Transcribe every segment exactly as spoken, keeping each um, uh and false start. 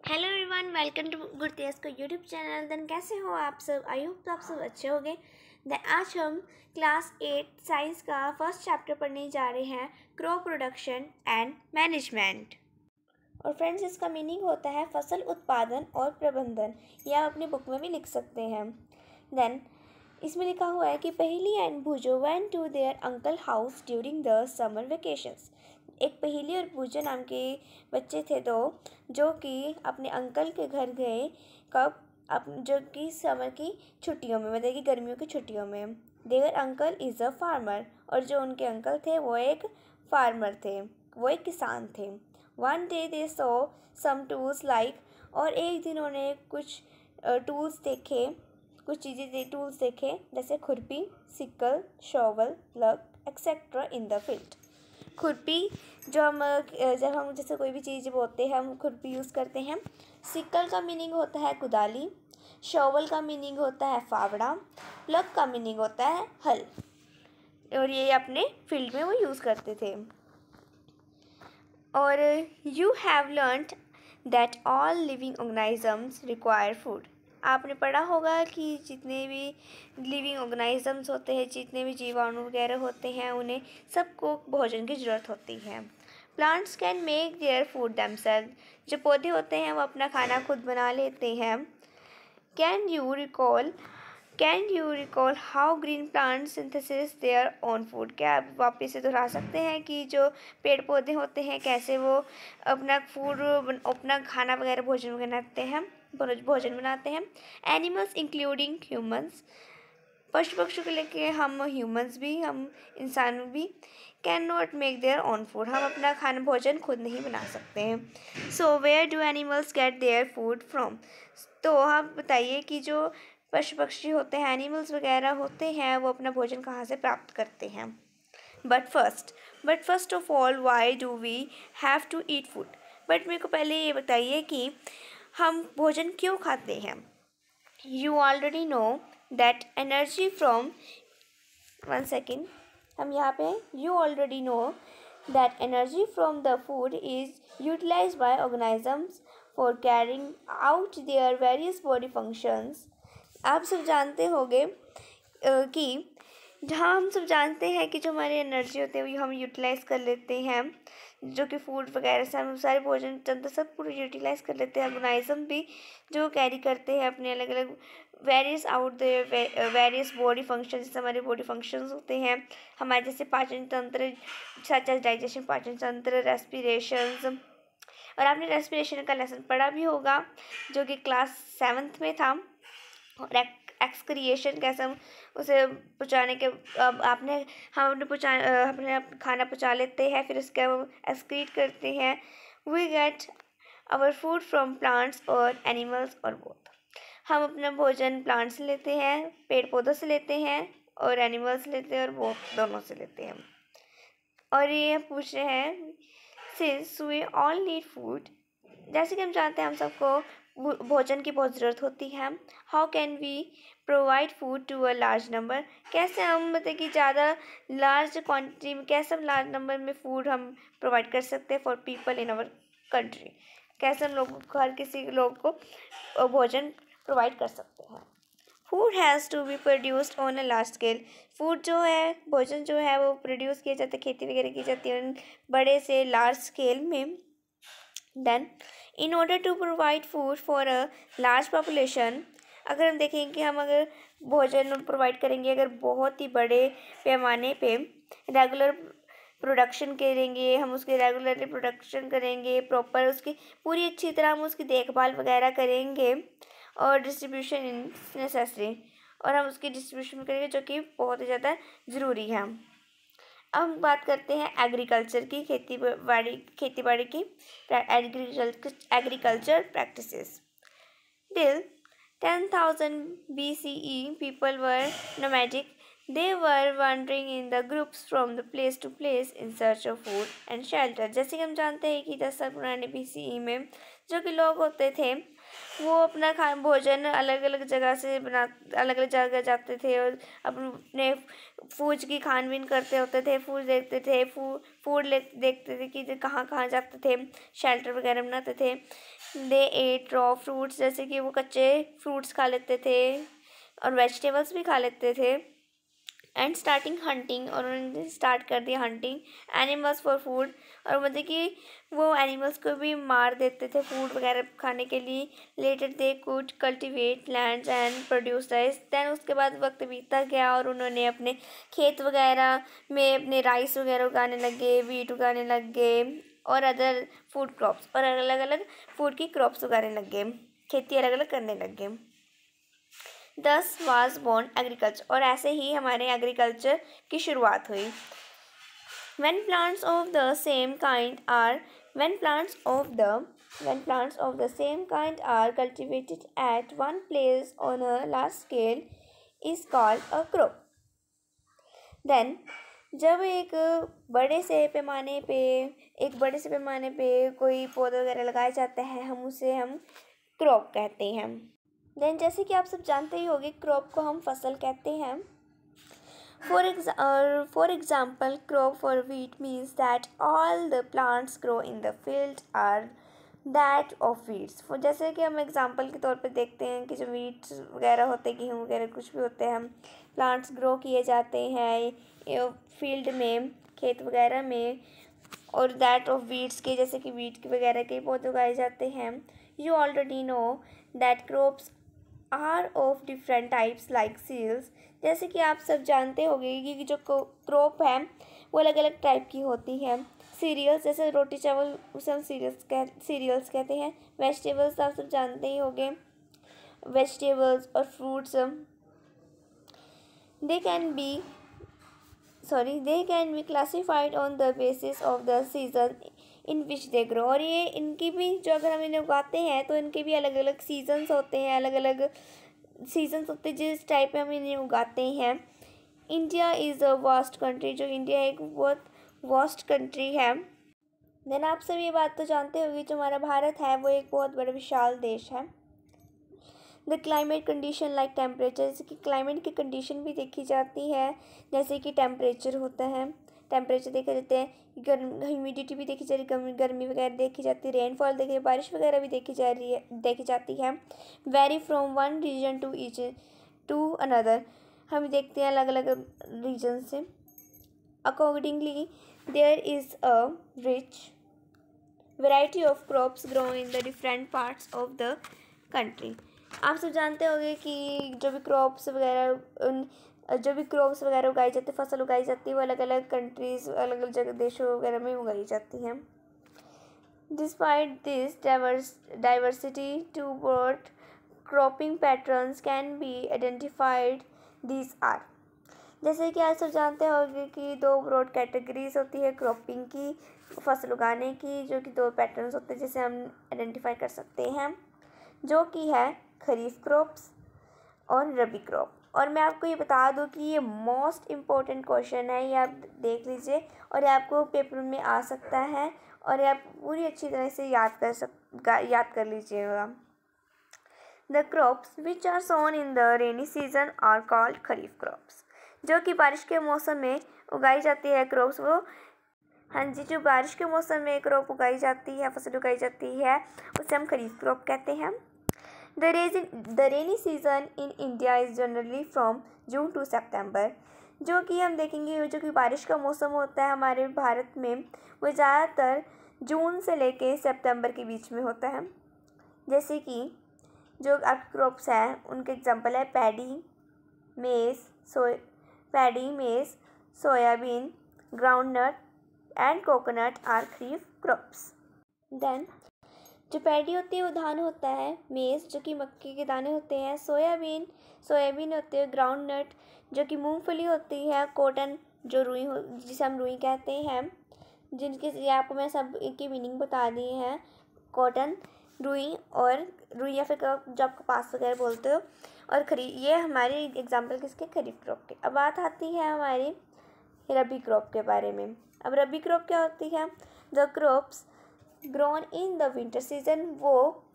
Hello everyone, welcome to Gurtej का YouTube channel. Then कैसे हो आप सब? आई होप तो आप सब अच्छे होंगे। देन आज हम क्लास एट साइंस का फर्स्ट चैप्टर पढ़ने जा रहे हैं, क्रॉप प्रोडक्शन एंड मैनेजमेंट। और फ्रेंड्स, इसका मीनिंग होता है फसल उत्पादन और प्रबंधन। यह आप अपनी बुक में भी लिख सकते हैं। देन इसमें लिखा हुआ है कि Paheli and Boojho went to their uncle house during the summer vacations. एक पहेली और भूजो नाम के बच्चे थे दो, जो कि अपने अंकल के घर गए। कब? अप जो कि समर की छुट्टियों में, मतलब कि गर्मियों की छुट्टियों में। Their uncle is a farmer, और जो उनके अंकल थे वो एक फार्मर थे, वो एक किसान थे। One day they saw some tools like, और एक दिन उन्होंने कुछ टूल्स देखे, कुछ चीज़ें दे टूल्स देखे जैसे खुरपी, sickle, shovel, plough etcetera in the field. खुरपी जो हम जब हम जैसे कोई भी चीज़ बोते हैं हम खुरपी यूज़ करते हैं। सिकल का मीनिंग होता है कुदाली। शॉवल का मीनिंग होता है फावड़ा। प्लग का मीनिंग होता है हल। और ये अपने फील्ड में वो यूज़ करते थे। और you have learned that all living organisms require food. आपने पढ़ा होगा कि जितने भी लिविंग ऑर्गेनिजम्स होते हैं, जितने भी जीवाणु वगैरह होते हैं, उन्हें सबको भोजन की ज़रूरत होती है। Plants can make their food themselves. जो पौधे होते हैं वो अपना खाना खुद बना लेते हैं। Can you recall can you recall how green plant synthesis their own food. क्या आप वापस से दोहरा सकते हैं कि जो पेड़ पौधे होते हैं कैसे वो अपना फूड, अपना खाना वगैरह भोजन बनाते हैं भोजन बनाते हैं। Animals including humans. पशु पक्षियों को लेके हम ह्यूमंस भी, हम इंसान भी can not make their own food. हम अपना खाना भोजन खुद नहीं बना सकते हैं। So where do animals get their food from. तो आप बताइए कि जो पशु पक्षी होते हैं, एनिमल्स वगैरह होते हैं, वो अपना भोजन कहाँ से प्राप्त करते हैं। But first but first of all why do we have to eat food. But मेरे को पहले ये बताइए कि हम भोजन क्यों खाते हैं। You already know that energy from one second हम यहाँ पे you already know that energy from the food is utilize by organisms for carrying out their various body functions. आप सब जानते होंगे कि जहाँ हम सब जानते हैं कि जो हमारी एनर्जी होती है वो हम यूटिलाइज कर लेते हैं, जो कि फूड वगैरह से हम सारे भोजन तंत्र सब पूरे यूटिलाइज कर लेते हैं। ऑर्गेनिज्म भी जो कैरी करते हैं अपने अलग अलग various out the various body function, जैसे हमारे बॉडी फंक्शंस होते हैं हमारे, जैसे पाचन तंत्र, सच एज डाइजेशन, पाचन तंत्र, रेस्पिरेशंस। और आपने रेस्पिरेशन का लेसन पढ़ा भी होगा जो कि क्लास सेवन्थ में था। और एक्सक्रिएशन कैसे हम उसे पचाने के, अब आपने हम अपने पचा अपने खाना पचा लेते हैं, फिर उसके हम एक्सक्रीट करते हैं। We get our food from plants और एनिमल्स और बोथ। हम अपना भोजन प्लांट से लेते हैं, पेड़ पौधों से लेते हैं, और एनिमल्स लेते हैं, और बोथ दोनों से लेते हैं। और ये पूछ रहे हैं since we all need food, जैसे कि हम जानते हैं हम सबको भोजन की बहुत ज़रूरत होती है। How can we provide food to a large number. कैसे हम मतलब कि ज़्यादा लार्ज क्वांटिटी में, कैसे हम लार्ज नंबर में फूड हम प्रोवाइड कर सकते हैं for people in our country. कैसे हम लोग हर किसी लोग को भोजन प्रोवाइड कर सकते हैं। Food has to be produced on a large scale. Food जो है, भोजन जो है वो प्रोड्यूस किया जाता है, खेती वगैरह की जाती है बड़े से लार्ज स्केल में। Then in order to provide food for a large population, अगर हम देखें कि हम अगर भोजन प्रोवाइड करेंगे अगर बहुत ही बड़े पैमाने पे, रेगुलर प्रोडक्शन करेंगे, हम उसके रेगुलरली प्रोडक्शन करेंगे, प्रॉपर उसकी पूरी अच्छी तरह हम उसकी देखभाल वगैरह करेंगे, और डिस्ट्रीब्यूशन इन नेसेसरी, और हम उसकी डिस्ट्रीब्यूशन करेंगे जो कि बहुत ही ज़्यादा ज़रूरी है। अब हम बात करते हैं एग्रीकल्चर की, खेती बाड़ी खेती बाड़ी की agriculture agriculture practices. Till ten thousand B C E people were nomadic. They were wandering in the groups from the place to place in search of food and shelter. जैसे कि हम जानते हैं कि दस साल पुराने B C E में जो कि लोग होते थे वो अपना खा भोजन अलग अलग जगह से बना अलग अलग जगह जाते थे और अपने फूड की छानबीन करते होते थे, फूड देखते थे, फू फूड ले देखते थे कि कहाँ कहाँ जाते थे, शेल्टर वगैरह बनाते थे। दे एट रॉ फ्रूट्स, जैसे कि वो कच्चे फ्रूट्स खा लेते थे और वेजिटेबल्स भी खा लेते थे। एंड स्टार्टिंग हंटिंग, और उन्होंने स्टार्ट कर दिया हंटिंग एनिमल्स फॉर फूड, और मतलब कि वो एनिमल्स को भी मार देते थे फूड वगैरह खाने के लिए। Later they could cultivate lands and produce rice, then उसके बाद वक्त बीतता गया और उन्होंने अपने खेत वगैरह में अपने राइस वगैरह उगाने लगे, वीट उगाने लग गए और अदर फूड क्रॉप्स, और अलग अलग फूड की क्रॉप्स उगाने लग गए, खेती अलग अलग करने लग गए। दस वाज बॉर्न एग्रीकल्चर, और ऐसे ही हमारे एग्रीकल्चर की शुरुआत हुई। When plants of the same kind are when plants of the when plants of the same kind are cultivated at one place on a large scale is called a crop. Then जब एक बड़े से पैमाने पे एक बड़े से पैमाने पे कोई पौधा वगैरह लगाया जाता है, हम उसे हम क्रॉप कहते हैं। देन जैसे कि आप सब जानते ही होंगे, क्रॉप को हम फसल कहते हैं। For exa for example, crop for wheat means that all the plants grow in the field are that of wheats। for जैसे कि हम एग्जाम्पल के तौर पे देखते हैं कि जो वीट्स वगैरह होते हैं, गेहूँ वगैरह कुछ भी होते हैं, हम प्लांट्स ग्रो किए जाते हैं फील्ड में, खेत वगैरह में, और दैट ऑफ वीट्स के, जैसे कि वीट के वगैरह के पौधे उगाए जाते हैं। You already know that crops are of different types like cereals, जैसे कि आप सब जानते होंगे कि जो क्रॉप है वो अलग अलग टाइप की होती है। सीरियल्स जैसे रोटी चावल, उसे हम सीरियल्स कह सीरियल्स कहते हैं। वेजिटेबल्स आप सब जानते ही होंगे, वेजिटेबल्स और fruits they can be sorry they can be classified on the basis of the season in which they grow, और ये इनकी भी जो अगर हम इन्हें उगाते हैं तो इनके भी अलग अलग सीजन्स होते हैं, अलग अलग सीजन्स होते हैं जिस टाइप में हम इन्हें उगाते हैं। India is a vast country, जो इंडिया एक बहुत वास्ट कंट्री है। देन आप सब ये बात तो जानते होंगे, जो हमारा भारत है वो एक बहुत बड़ा विशाल देश है। The climate condition like temperature, जैसे कि क्लाइमेट की कंडीशन भी देखी जाती है, जैसे कि टेम्परेचर होता है, टेम्परेचर देखे जाते हैं, गर्म ह्यूमिडिटी भी देखी जा रही है, गर्मी वगैरह देखी जाती है, रेनफॉल देखी, बारिश वगैरह भी देखी जा रही है देखी जाती है। Vary from one region to each to another, हम देखते हैं अलग अलग रीजन से। Accordingly there is a rich variety of crops grow in the different parts of the country. आप सब जानते होंगे कि जो भी क्रॉप्स वगैरह उन जो भी क्रॉप्स वगैरह उगाई जाती है, फसल उगाई जाती है, वो अलग अलग कंट्रीज़, अलग अलग जगह देशों वगैरह में उगाई जाती हैं। Despite this diverse diversity two broad cropping patterns can be identified, these are, जैसे कि आप सब जानते होंगे कि दो ब्रॉड कैटेगरीज होती है क्रॉपिंग की, फसल उगाने की, जो कि दो पैटर्न्स होते हैं जिसे हम आइडेंटिफाई कर सकते हैं, जो कि है खरीफ क्रॉप्स और रबी क्रॉप। और मैं आपको ये बता दूं कि ये मोस्ट इम्पॉर्टेंट क्वेश्चन है, ये आप देख लीजिए और ये आपको पेपर में आ सकता है और ये आप पूरी अच्छी तरह से याद कर सक याद कर लीजिएगा। The crops which are sown in the rainy season are called kharif crops, जो कि बारिश के मौसम में उगाई जाती है क्रॉप्स, वो हाँ जी जो बारिश के मौसम में क्रॉप उगाई जाती है, फसल उगाई जाती है, उसे हम खरीफ क्रॉप कहते हैं। The rainy season in India is generally from June to September, जो कि हम देखेंगे जो कि बारिश का मौसम होता है हमारे भारत में, वो ज़्यादातर जून से लेके सितंबर के बीच में होता है। जैसे कि जो आपके क्रॉप्स हैं उनके एग्जांपल है paddy, maize, soy paddy maize, soybean, groundnut and coconut are kharif crops. Then जो पैडी होती है वो धान होता है, मेज़ जो कि मक्के के दाने होते हैं, सोयाबीन सोयाबीन होते हैं, ग्राउंडनट जो कि मूंगफली होती है, कॉटन जो रुई हो जिसे हम रुई कहते हैं, जिनके ये आपको मैं सब की मीनिंग बता दी है, कॉटन, रुई और रुई या फिर जो आप कपास वगैरह बोलते हो, और खरी ये हमारी एग्जाम्पल किसके खरीफ क्रॉप के। अब बात आती है हमारी रबी क्रॉप के बारे में। अब रबी क्रॉप क्या होती है? The crops grown in the winter season, वो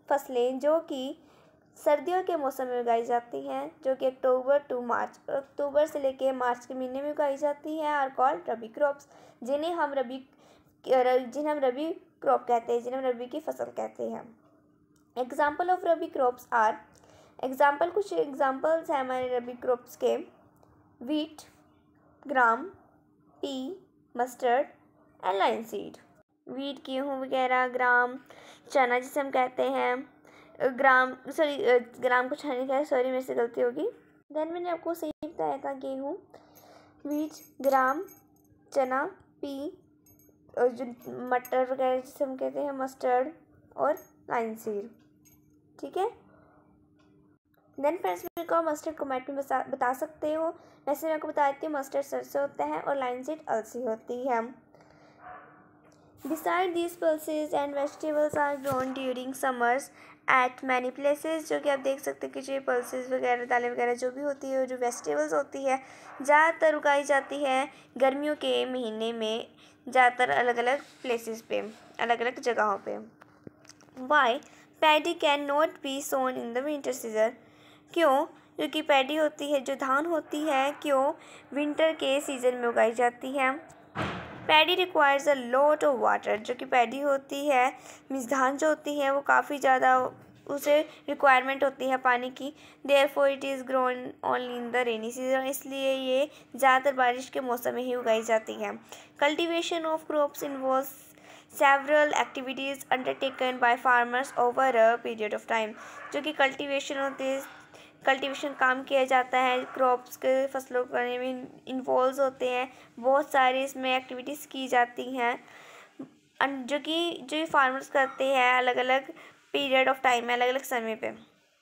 फसलें जो कि सर्दियों के मौसम में उगाई जाती हैं, जो कि अक्टूबर टू मार्च अक्टूबर से लेकर मार्च के महीने में उगाई जाती हैं, आर कॉल्ड रबी क्रॉप्स, जिन्हें हम रबी जिन्हें हम रबी क्रॉप कहते हैं, जिन्हें हम रबी की फसल कहते हैं। Example of rabi crops are, example कुछ एग्जाम्पल्स हैं हमारे रबी क्रॉप्स के, wheat, gram, pea, mustard and linseed. Wheat गेहूँ वगैरह, ग्राम चना जिसे हम कहते हैं, ग्राम सॉरी ग्राम को छाने का, सॉरी मेरे से गलती होगी। देन मैंने आपको सही बताया था, गेहूँ, वीट, ग्राम, चना, पी, और जो मटर वगैरह जिसे हम कहते हैं, मस्टर्ड और लाइन सीड। ठीक है। देन फ्रेंड्स मेरे को मस्टर्ड कमेंट में बता बता सकते हो। वैसे मैं आपको बता देती हूँ, मस्टर्ड सरसों होता है और लाइन सीड अलसी होती है। Beside these pulses and vegetables are grown during summers at many places, जो कि आप देख सकते हो कि जो पल्सेस वगैरह, दालें वगैरह जो भी होती है, जो वेजिटेबल्स होती है, ज़्यादातर उगाई जाती है गर्मियों के महीने में, ज़्यादातर अलग अलग प्लेसेस पे, अलग अलग जगहों पे। Why paddy can not be sown in the winter season, क्यों? क्योंकि पैडी होती है, जो धान होती है, क्यों विंटर के सीज़न में उगाई जाती है। Paddy requires a lot of water, जो कि पैडी होती है, मीन्स धान जो होती है वो काफ़ी ज़्यादा उसे रिक्वायरमेंट होती है पानी की। Therefore it is grown only in the rainy season, इसलिए ये ज़्यादातर बारिश के मौसम में ही उगाई जाती है। Cultivation of crops involves several activities undertaken by farmers over a period of time, जो कि कल्टिवेशन होती है, कल्टीवेशन काम किया जाता है, क्रॉप्स के फसलों करने में इन्वॉल्व होते हैं, बहुत सारी इसमें एक्टिविटीज़ की जाती हैं, जो कि जो फार्मर्स करते हैं अलग अलग पीरियड ऑफ टाइम में, अलग अलग समय पे।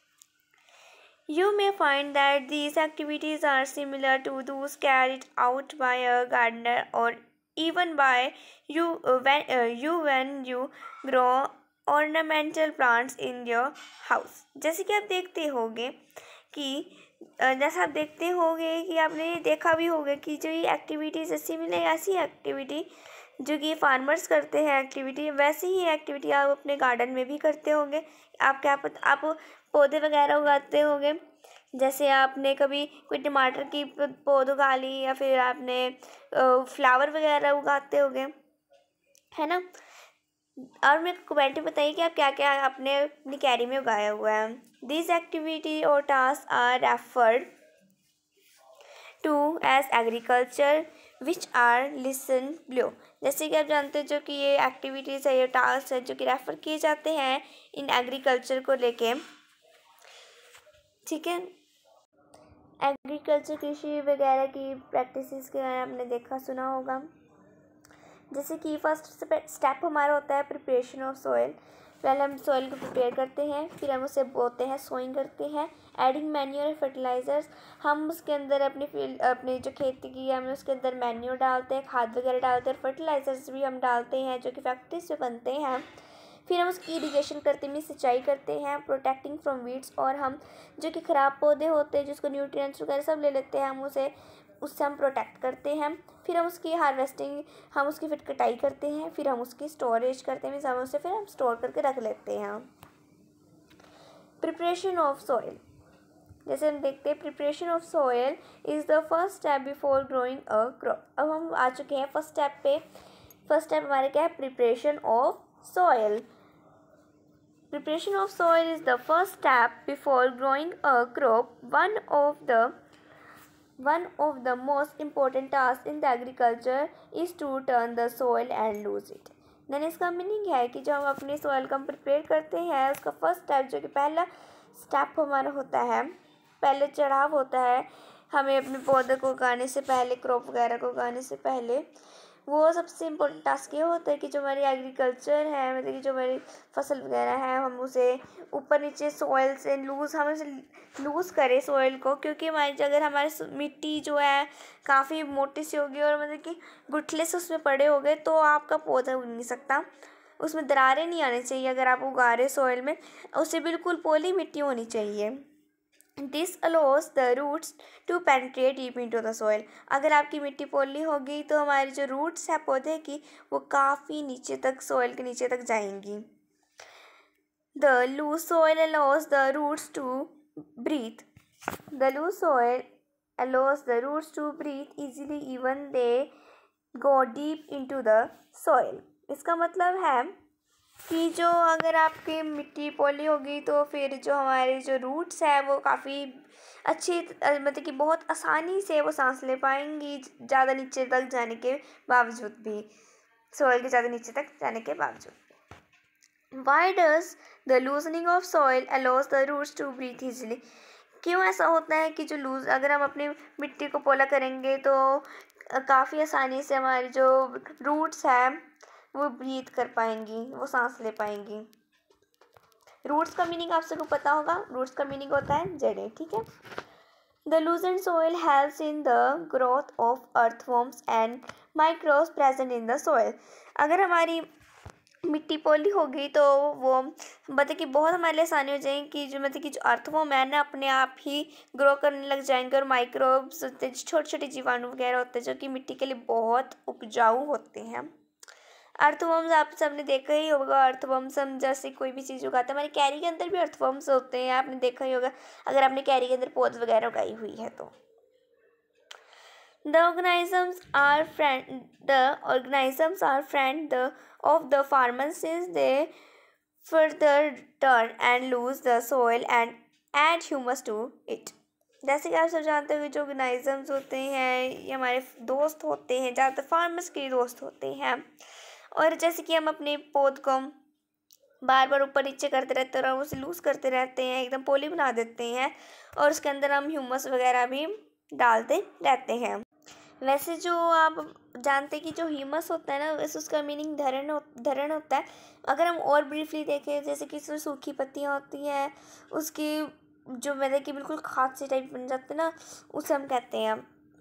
You may find that these activities are similar to those carried out by a gardener और even by you when you when you grow ornamental plants in your house. जैसे कि आप देखते होंगे कि जैसा आप देखते होंगे कि आपने देखा भी होगा कि जो ये एक्टिविटीज़ सिमिलर ऐसी एक्टिविटी जो कि फार्मर्स करते हैं एक्टिविटी, वैसी ही एक्टिविटी आप अपने गार्डन में भी करते होंगे। आप क्या पता आप पौधे वगैरह उगाते होंगे, जैसे आपने कभी कोई टमाटर की पौध उगा ली, या फिर आपने फ्लावर वगैरह उगाते होंगे, है ना। और मेरे को कमेंट में बताइए कि आप क्या क्या आपने अपनी कैरी में उगाया हुआ है। दिस एक्टिविटी और task are referred to as agriculture which are listen below. जैसे कि आप जानते हो जो कि ये एक्टिविटीज़ है, ये टास्क है, जो कि रेफर किए जाते हैं इन एग्रीकल्चर को लेके। ठीक है। एग्रीकल्चर कृषि वगैरह की प्रैक्टिसेस के बारे में आपने देखा सुना होगा। जैसे कि फर्स्ट स्टेप हमारा होता है प्रिपरेशन ऑफ सॉइल। पहले हम सॉइल को प्रिपेयर करते हैं, फिर हम उसे बोते हैं, सोइंग करते हैं, एडिंग मैन्योर फर्टिलाइजर्स। हम उसके अंदर अपनी फील्ड अपनी जो खेती की है हम उसके अंदर मैन्योर डालते हैं, खाद वगैरह डालते हैं, फर्टिलाइजर्स भी हम डालते हैं जो कि फैक्ट्री से बनते हैं। फिर हम उसकी इरिगेशन करते हैं, सिंचाई करते हैं, प्रोटेक्टिंग फ्रॉम वीड्स, और हम जो कि ख़राब पौधे होते हैं जिसको न्यूट्रिएंट्स वगैरह सब ले लेते हैं, हम उसे उससे हम प्रोटेक्ट करते हैं। फिर हम उसकी हार्वेस्टिंग, हम उसकी फिर कटाई करते हैं, फिर हम उसकी स्टोरेज करते हैं, हम उसे फिर हम स्टोर करके रख लेते हैं। प्रिपरेशन ऑफ सॉइल, जैसे हम देखते हैं preparation of soil is the first step before growing a crop. अब हम आ चुके हैं फर्स्ट स्टेप पे। फर्स्ट स्टेप हमारे क्या है, preparation of soil. Preparation of soil is the first step before growing a crop. One of the One of the most important tasks in the agriculture is to turn the soil and lose it. Then इसका meaning है कि जब हम अपनी soil को हम prepare करते हैं, उसका फर्स्ट स्टेप जो कि पहला स्टेप हमारा होता है, पहले चढ़ाव होता है, हमें अपने पौधे को उगाने से पहले, क्रॉप वगैरह को उगाने से पहले, वो सबसे इम्पोर्टेंट टास्क ये होता है कि जो हमारी एग्रीकल्चर है, मतलब कि जो हमारी फसल वगैरह है, हम उसे ऊपर नीचे सॉइल से लूज़ हम उसे लूज़ करें सॉइल को, क्योंकि हमारी अगर हमारी मिट्टी जो है काफ़ी मोटी सी होगी और मतलब कि गुठले से उसमें पड़े हो गए तो आपका पौधा उग नहीं सकता, उसमें दरारें नहीं आनी चाहिए। अगर आप उगा रहे सॉइल में, उसे बिल्कुल पोली मिट्टी होनी चाहिए। This allows the roots to penetrate deep into the soil. अगर आपकी मिट्टी पोली होगी तो हमारी जो रूट्स है पौधे की, वो काफ़ी नीचे तक, सॉइल के नीचे तक जाएंगी। The loose soil allows the roots to breathe. The loose soil allows the roots to breathe easily even they go deep into the soil. इसका मतलब है कि जो अगर आपकी मिट्टी पोली होगी तो फिर जो हमारे जो रूट्स है वो काफ़ी अच्छी मतलब कि बहुत आसानी से वो सांस ले पाएंगी ज़्यादा नीचे तक जाने के बावजूद भी, सॉइल के ज़्यादा नीचे तक जाने के बावजूद। Why does the loosening of soil allows the roots to breathe easily? क्यों ऐसा होता है कि जो लूज अगर हम अपनी मिट्टी को पोला करेंगे तो काफ़ी आसानी से हमारी जो रूट्स हैं वो ब्रीथ कर पाएंगी, वो सांस ले पाएंगी। रूट्स का मीनिंग आप सबको पता होगा, रूट्स का मीनिंग होता है जड़ें, ठीक है। The loosened soil helps in the growth of earthworms and microbes present in the soil. अगर हमारी मिट्टी पोली होगी तो वो मतलब कि बहुत हमारे लिए आसानी हो जाएगी कि जो मतलब कि जो अर्थवर्म है ना अपने आप ही ग्रो करने लग जाएंगे और माइक्रोब्स होते हैं, छोटे छोटे जीवाणु वगैरह होते हैं जो कि मिट्टी के लिए बहुत उपजाऊ होते हैं। अर्थवर्म्स आप सबने देखा ही होगा, अर्थवर्म्स हम जैसे कोई भी चीज़ उगाते हैं, हमारी कैरी के अंदर भी अर्थवर्म्स होते हैं, आपने देखा ही होगा अगर आपने कैरी के अंदर पौध वगैरह उगाई हुई है तो। The organisms are friend. The organisms are friend the, of the farmers since they further turn and lose the soil and add humus to it. जैसे कि आप सब जानते हो कि जो ऑर्गेनाइजम्स होते हैं ये हमारे दोस्त होते हैं, ज़्यादातर फार्मर्स के दोस्त होते हैं। और जैसे कि हम अपने पौध को बार बार ऊपर नीचे करते रहते हैं और उसे लूज़ करते रहते हैं, एकदम पोली बना देते हैं और उसके अंदर हम ह्यूमस वगैरह भी डालते रहते हैं। वैसे जो आप जानते हैं कि जो ह्यूमस होता है ना वैसे उसका मीनिंग धरण हो धरण होता है। अगर हम और ब्रीफली देखें जैसे कि इसमें सूखी पत्तियाँ होती हैं उसकी जो मतलब कि बिल्कुल खाद से टाइप बन जाते हैं ना उसे हम कहते हैं।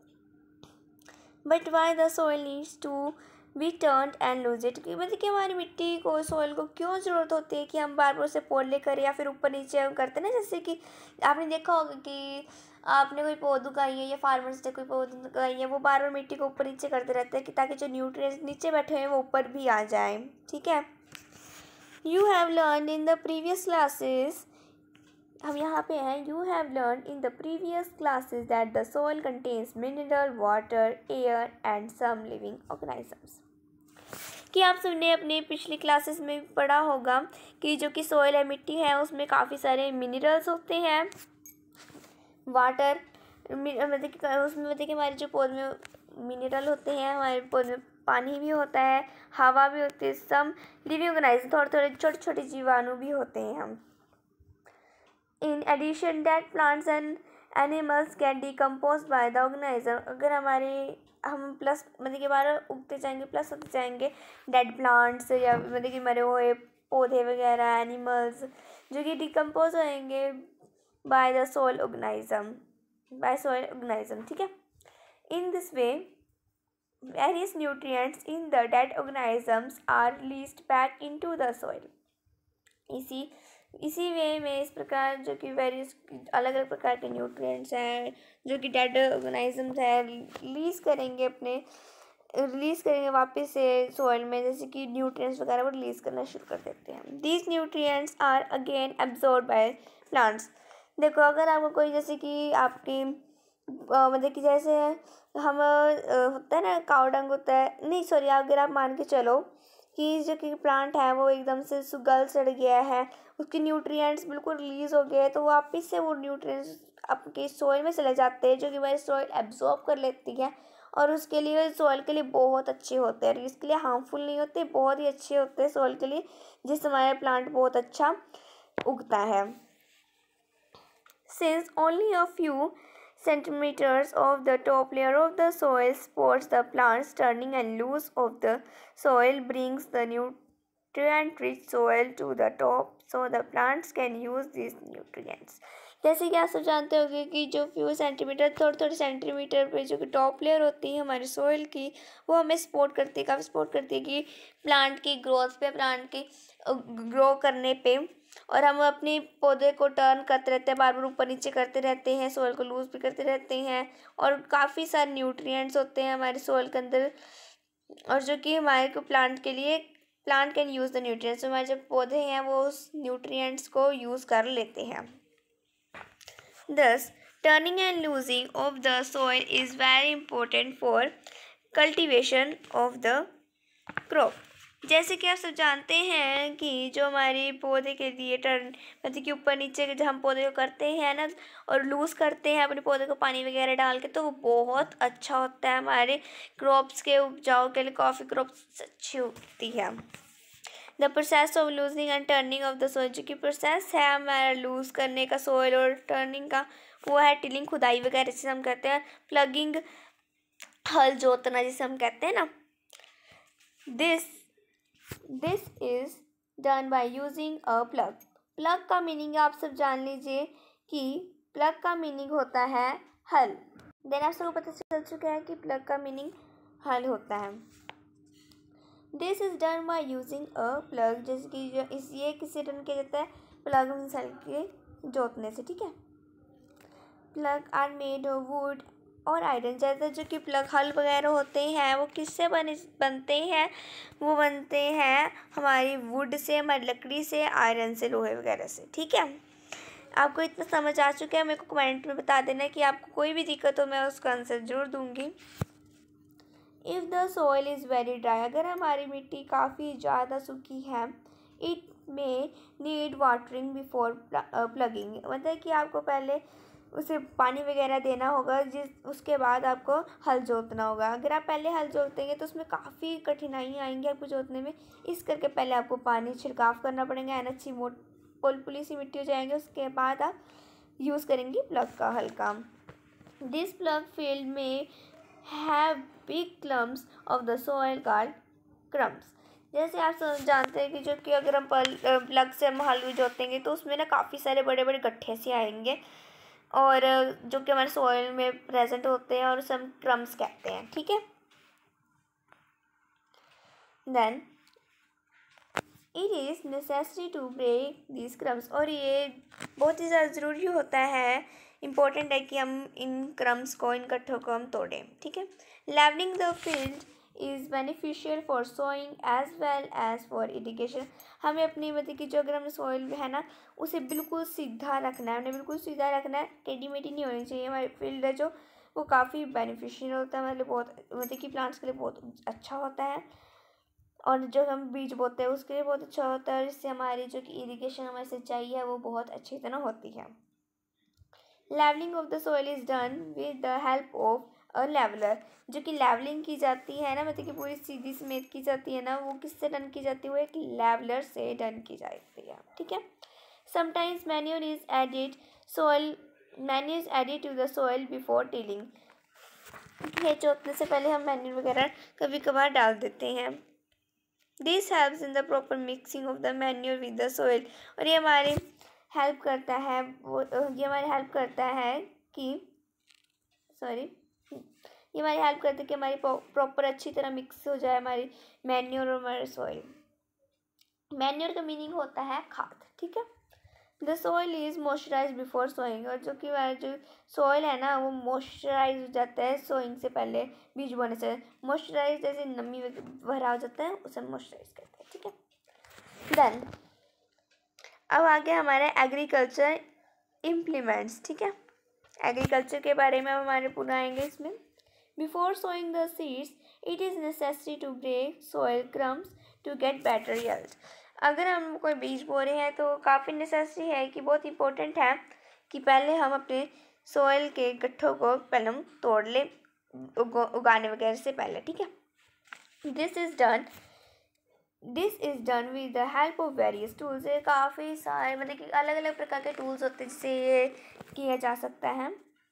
But why the soil needs to be turn and loose it, मतलब कि हमारी मिट्टी को सॉइल को क्यों ज़रूरत होती है कि हम बार बार उसे पोले करें या फिर ऊपर नीचे करते हैं ना। जैसे कि आपने देखा होगा कि आपने कोई पौध उगाई है या फार्मर्स ने कोई पौध उगाई है, वो बार बार मिट्टी को ऊपर नीचे करते रहते हैं कि ताकि जो न्यूट्रिएंट्स नीचे बैठे हैं वो ऊपर भी आ जाए, ठीक है। You have learn in the previous classes, हम यहाँ पे हैं, you have learn in the previous classes that the soil contains mineral water air and some living organisms, कि आप सबने अपने पिछली क्लासेस में पढ़ा होगा कि जो कि सॉइल है मिट्टी है उसमें काफ़ी सारे मिनरल्स होते हैं, वाटर मतलब कि उसमें मतलब कि हमारे जो पौधे में मिनरल होते हैं, हमारे पौधे में पानी भी होता है, हवा भी होती है, सम लिविंग ऑर्गेनाइजम थोड़े थोड़े छोटे छोटे जीवाणु भी होते हैं हम। In addition that plants and animals can decompose by the organism, अगर हमारे हम प्लस मतलब कि बार उगते जाएंगे प्लस होते जाएंगे डेड प्लांट्स या मतलब कि मरे हुए पौधे वगैरह एनिमल्स जो कि डिकम्पोज होएंगे by the soil organism by soil organism, ठीक है। In this way various nutrients in the dead organisms are released back into the soil, इसी इसी वे में इस प्रकार जो कि वेरियस अलग अलग प्रकार के न्यूट्रिएंट्स हैं जो कि डेड ऑर्गेनिजम्स है रिलीज़ करेंगे अपने रिलीज़ करेंगे वापस से सॉइल में, जैसे कि न्यूट्रिएंट्स वगैरह वो रिलीज़ करना शुरू कर देते हैं। These nutrients are again absorb by plants, देखो अगर आपको कोई जैसे कि आपकी मतलब कि जैसे हम होता है ना काऊ डंग होता है, नहीं सॉरी अगर आप मान के चलो कि जो कि प्लांट है वो एकदम से सुगल सड़ गया है, उसके न्यूट्रिएंट्स बिल्कुल रिलीज़ हो गए तो वापस से वो न्यूट्रिएंट्स आपके सॉइल में चले जाते हैं जो कि हमारी सॉइल एब्जॉर्ब कर लेती है और उसके लिए सॉइल के लिए बहुत अच्छे होते हैं, इसके लिए हार्मफुल नहीं होते, बहुत ही अच्छे होते हैं सॉइल के लिए, जिससे हमारा प्लांट बहुत अच्छा उगता है। Since only a few centimeters of the top layer of the soil supports the plants, turning and loose of the soil brings the nutrient-rich soil to the top, so the plants can use these nutrients. जैसे कि आप सब जानते होंगे कि जो few centimetre थोड़े थोड़े सेंटीमीटर पे जो कि टॉप लेयर होती है हमारी सॉइल की वो हमें सपोर्ट करती है, काफ़ी सपोर्ट करती है कि प्लांट की ग्रोथ पे, प्लांट की ग्रो करने पे, और हम अपने पौधे को टर्न करते रहते हैं, बार बार ऊपर नीचे करते रहते हैं, सॉइल को लूज भी करते रहते हैं और काफ़ी सारे न्यूट्रिएंट्स होते हैं हमारे सॉइल के अंदर और जो कि हमारे को प्लांट के लिए plant can use the nutrients, हमारे जो पौधे हैं वो उस न्यूट्रिएंट्स को यूज़ कर लेते हैं। Thus turning and loosing of the soil is very important for cultivation of the crop. जैसे कि आप सब जानते हैं कि जो हमारे पौधे के लिए टर्न मतलब कि ऊपर नीचे जब हम पौधे को करते हैं ना और लूज़ करते हैं अपने पौधे को पानी वगैरह डाल के, तो वो बहुत अच्छा होता है हमारे क्रॉप्स के उपजाऊ के लिए, कॉफ़ी क्रॉप्स अच्छी होती है। The process of loosing and turning of the soil, जो कि प्रोसेस है हमारा लूज़ करने का सोइल और टर्निंग का, वो है टिलिंग, खुदाई वगैरह जिसे हम कहते हैं, प्लगिंग हल जोतना जिसे हम कहते हैं ना। This this is done by using a plough. Plough का मीनिंग आप सब जान लीजिए कि प्लग का मीनिंग होता है हल। देन आप सबको पता चल चुका है कि प्लग का मीनिंग हल होता है। This is done by using a plough, जैसे कि जो इस ये किससे डन किया जाता है, प्लग मीन्स हल के जोतने से, ठीक है। Plough are made of wood और आयरन, जैसे जो कि प्लग हल वगैरह होते हैं वो किससे बने बनते हैं, वो बनते हैं हमारी वुड से, हमारी लकड़ी से, आयरन से, लोहे वगैरह से, ठीक है। आपको इतना समझ आ चुका है, मेरे को कमेंट में बता देना कि आपको कोई भी दिक्कत हो, मैं उसका आंसर जरूर दूंगी। If the soil is very dry, अगर हमारी मिट्टी काफ़ी ज़्यादा सूखी है, इट में नीड वाटरिंग बिफोर प्लगिंग, मतलब कि आपको पहले उसे पानी वगैरह देना होगा, जिस उसके बाद आपको हल जोतना होगा। अगर आप पहले हल जोतेंगे तो उसमें काफ़ी कठिनाइयाँ आएंगी आपको जोतने में, इस करके पहले आपको पानी छिड़काव करना पड़ेगा, एंड अच्छी मोट पुल सी मिट्टी हो जाएंगे, उसके बाद आप यूज़ करेंगे प्लग का हल का। दिस प्लग फील्ड में have big clumps of the soil called crumbs, जैसे आप जानते हैं कि जो कि अगर हम प्लग से हम हल जोतेंगे तो उसमें ना काफ़ी सारे बड़े बड़े गड्ढे से आएंगे, और जो कि हमारे सॉइल में प्रेजेंट होते हैं, और उसे हम क्रम्स कहते हैं, ठीक है। Then it is necessary to break these crumbs, और ये बहुत ही ज़्यादा ज़रूरी होता है, इम्पोर्टेंट है कि हम इन क्रम्स को, इन गड्ढों को हम तोड़ें, ठीक है। Levelling the field is beneficial for sowing as well as for irrigation, हमें अपनी मतलब कि जो अगर हमें सॉइल है ना उसे बिल्कुल सीधा रखना है, हमें बिल्कुल सीधा रखना है, टेढ़ी मेढ़ी नहीं होनी चाहिए। हमारी फील्ड है जो वो काफ़ी बेनिफिशियल होता है हमारे लिए, बहुत मतलब कि प्लांट्स के लिए बहुत अच्छा होता है, और जो हम बीज बोते हैं उसके लिए बहुत अच्छा होता है, और इससे हमारी जो कि इरिगेशन हमारी सिंचाई है वो बहुत अच्छी तरह होती है। Levelling of the soil is done with the help of a leveller, जो कि लेवलिंग की जाती है ना, मतलब कि पूरी सीधी समेत की जाती है ना, वो किससे डन की जाती है, वो एक लेवलर से डन की जाती है, ठीक है। Sometimes manure is added soil manure is added to the soil before tilling, खेत जोतने से पहले हम मैन्योर वगैरह कभी कभार डाल देते हैं। This helps in the proper mixing of the manure with the soil, और ये हमारी हेल्प करता है, वो ये हमारी हेल्प करता है कि सॉरी ये हमारी हेल्प करती है कि हमारी प्रॉपर अच्छी तरह मिक्स हो जाए हमारी मैन्योर और हमारे सॉइल। मैन्योर का मीनिंग होता है खाद, ठीक है। The soil is moisturise before sowing, और जो कि हमारा जो सॉइल है ना वो मॉइस्चराइज हो जाता है सोइंग से पहले, बीज बोने से। मॉइस्चराइज जैसे नमी भरा हो जाता है उसे मॉइस्चराइज कहते हैं, ठीक है। देन अब आगे हमारे एग्रीकल्चर इम्प्लीमेंट्स, ठीक है। एग्रीकल्चर के बारे में हमारे पूरा आएंगे इसमें। Before sowing the seeds it is necessary to break soil crumbs to get better yield, अगर हम कोई बीज बो रहे हैं तो काफ़ी नेसेसरी है कि बहुत इंपॉर्टेंट है कि पहले हम अपने सॉइल के गट्ठों को पहले हम तोड़ लें उगाने वगैरह से पहले, ठीक है। This is done this is done with the help of various tools, ये काफ़ी सारे मतलब कि अलग अलग प्रकार के टूल्स होते हैं जिससे ये किया जा सकता है।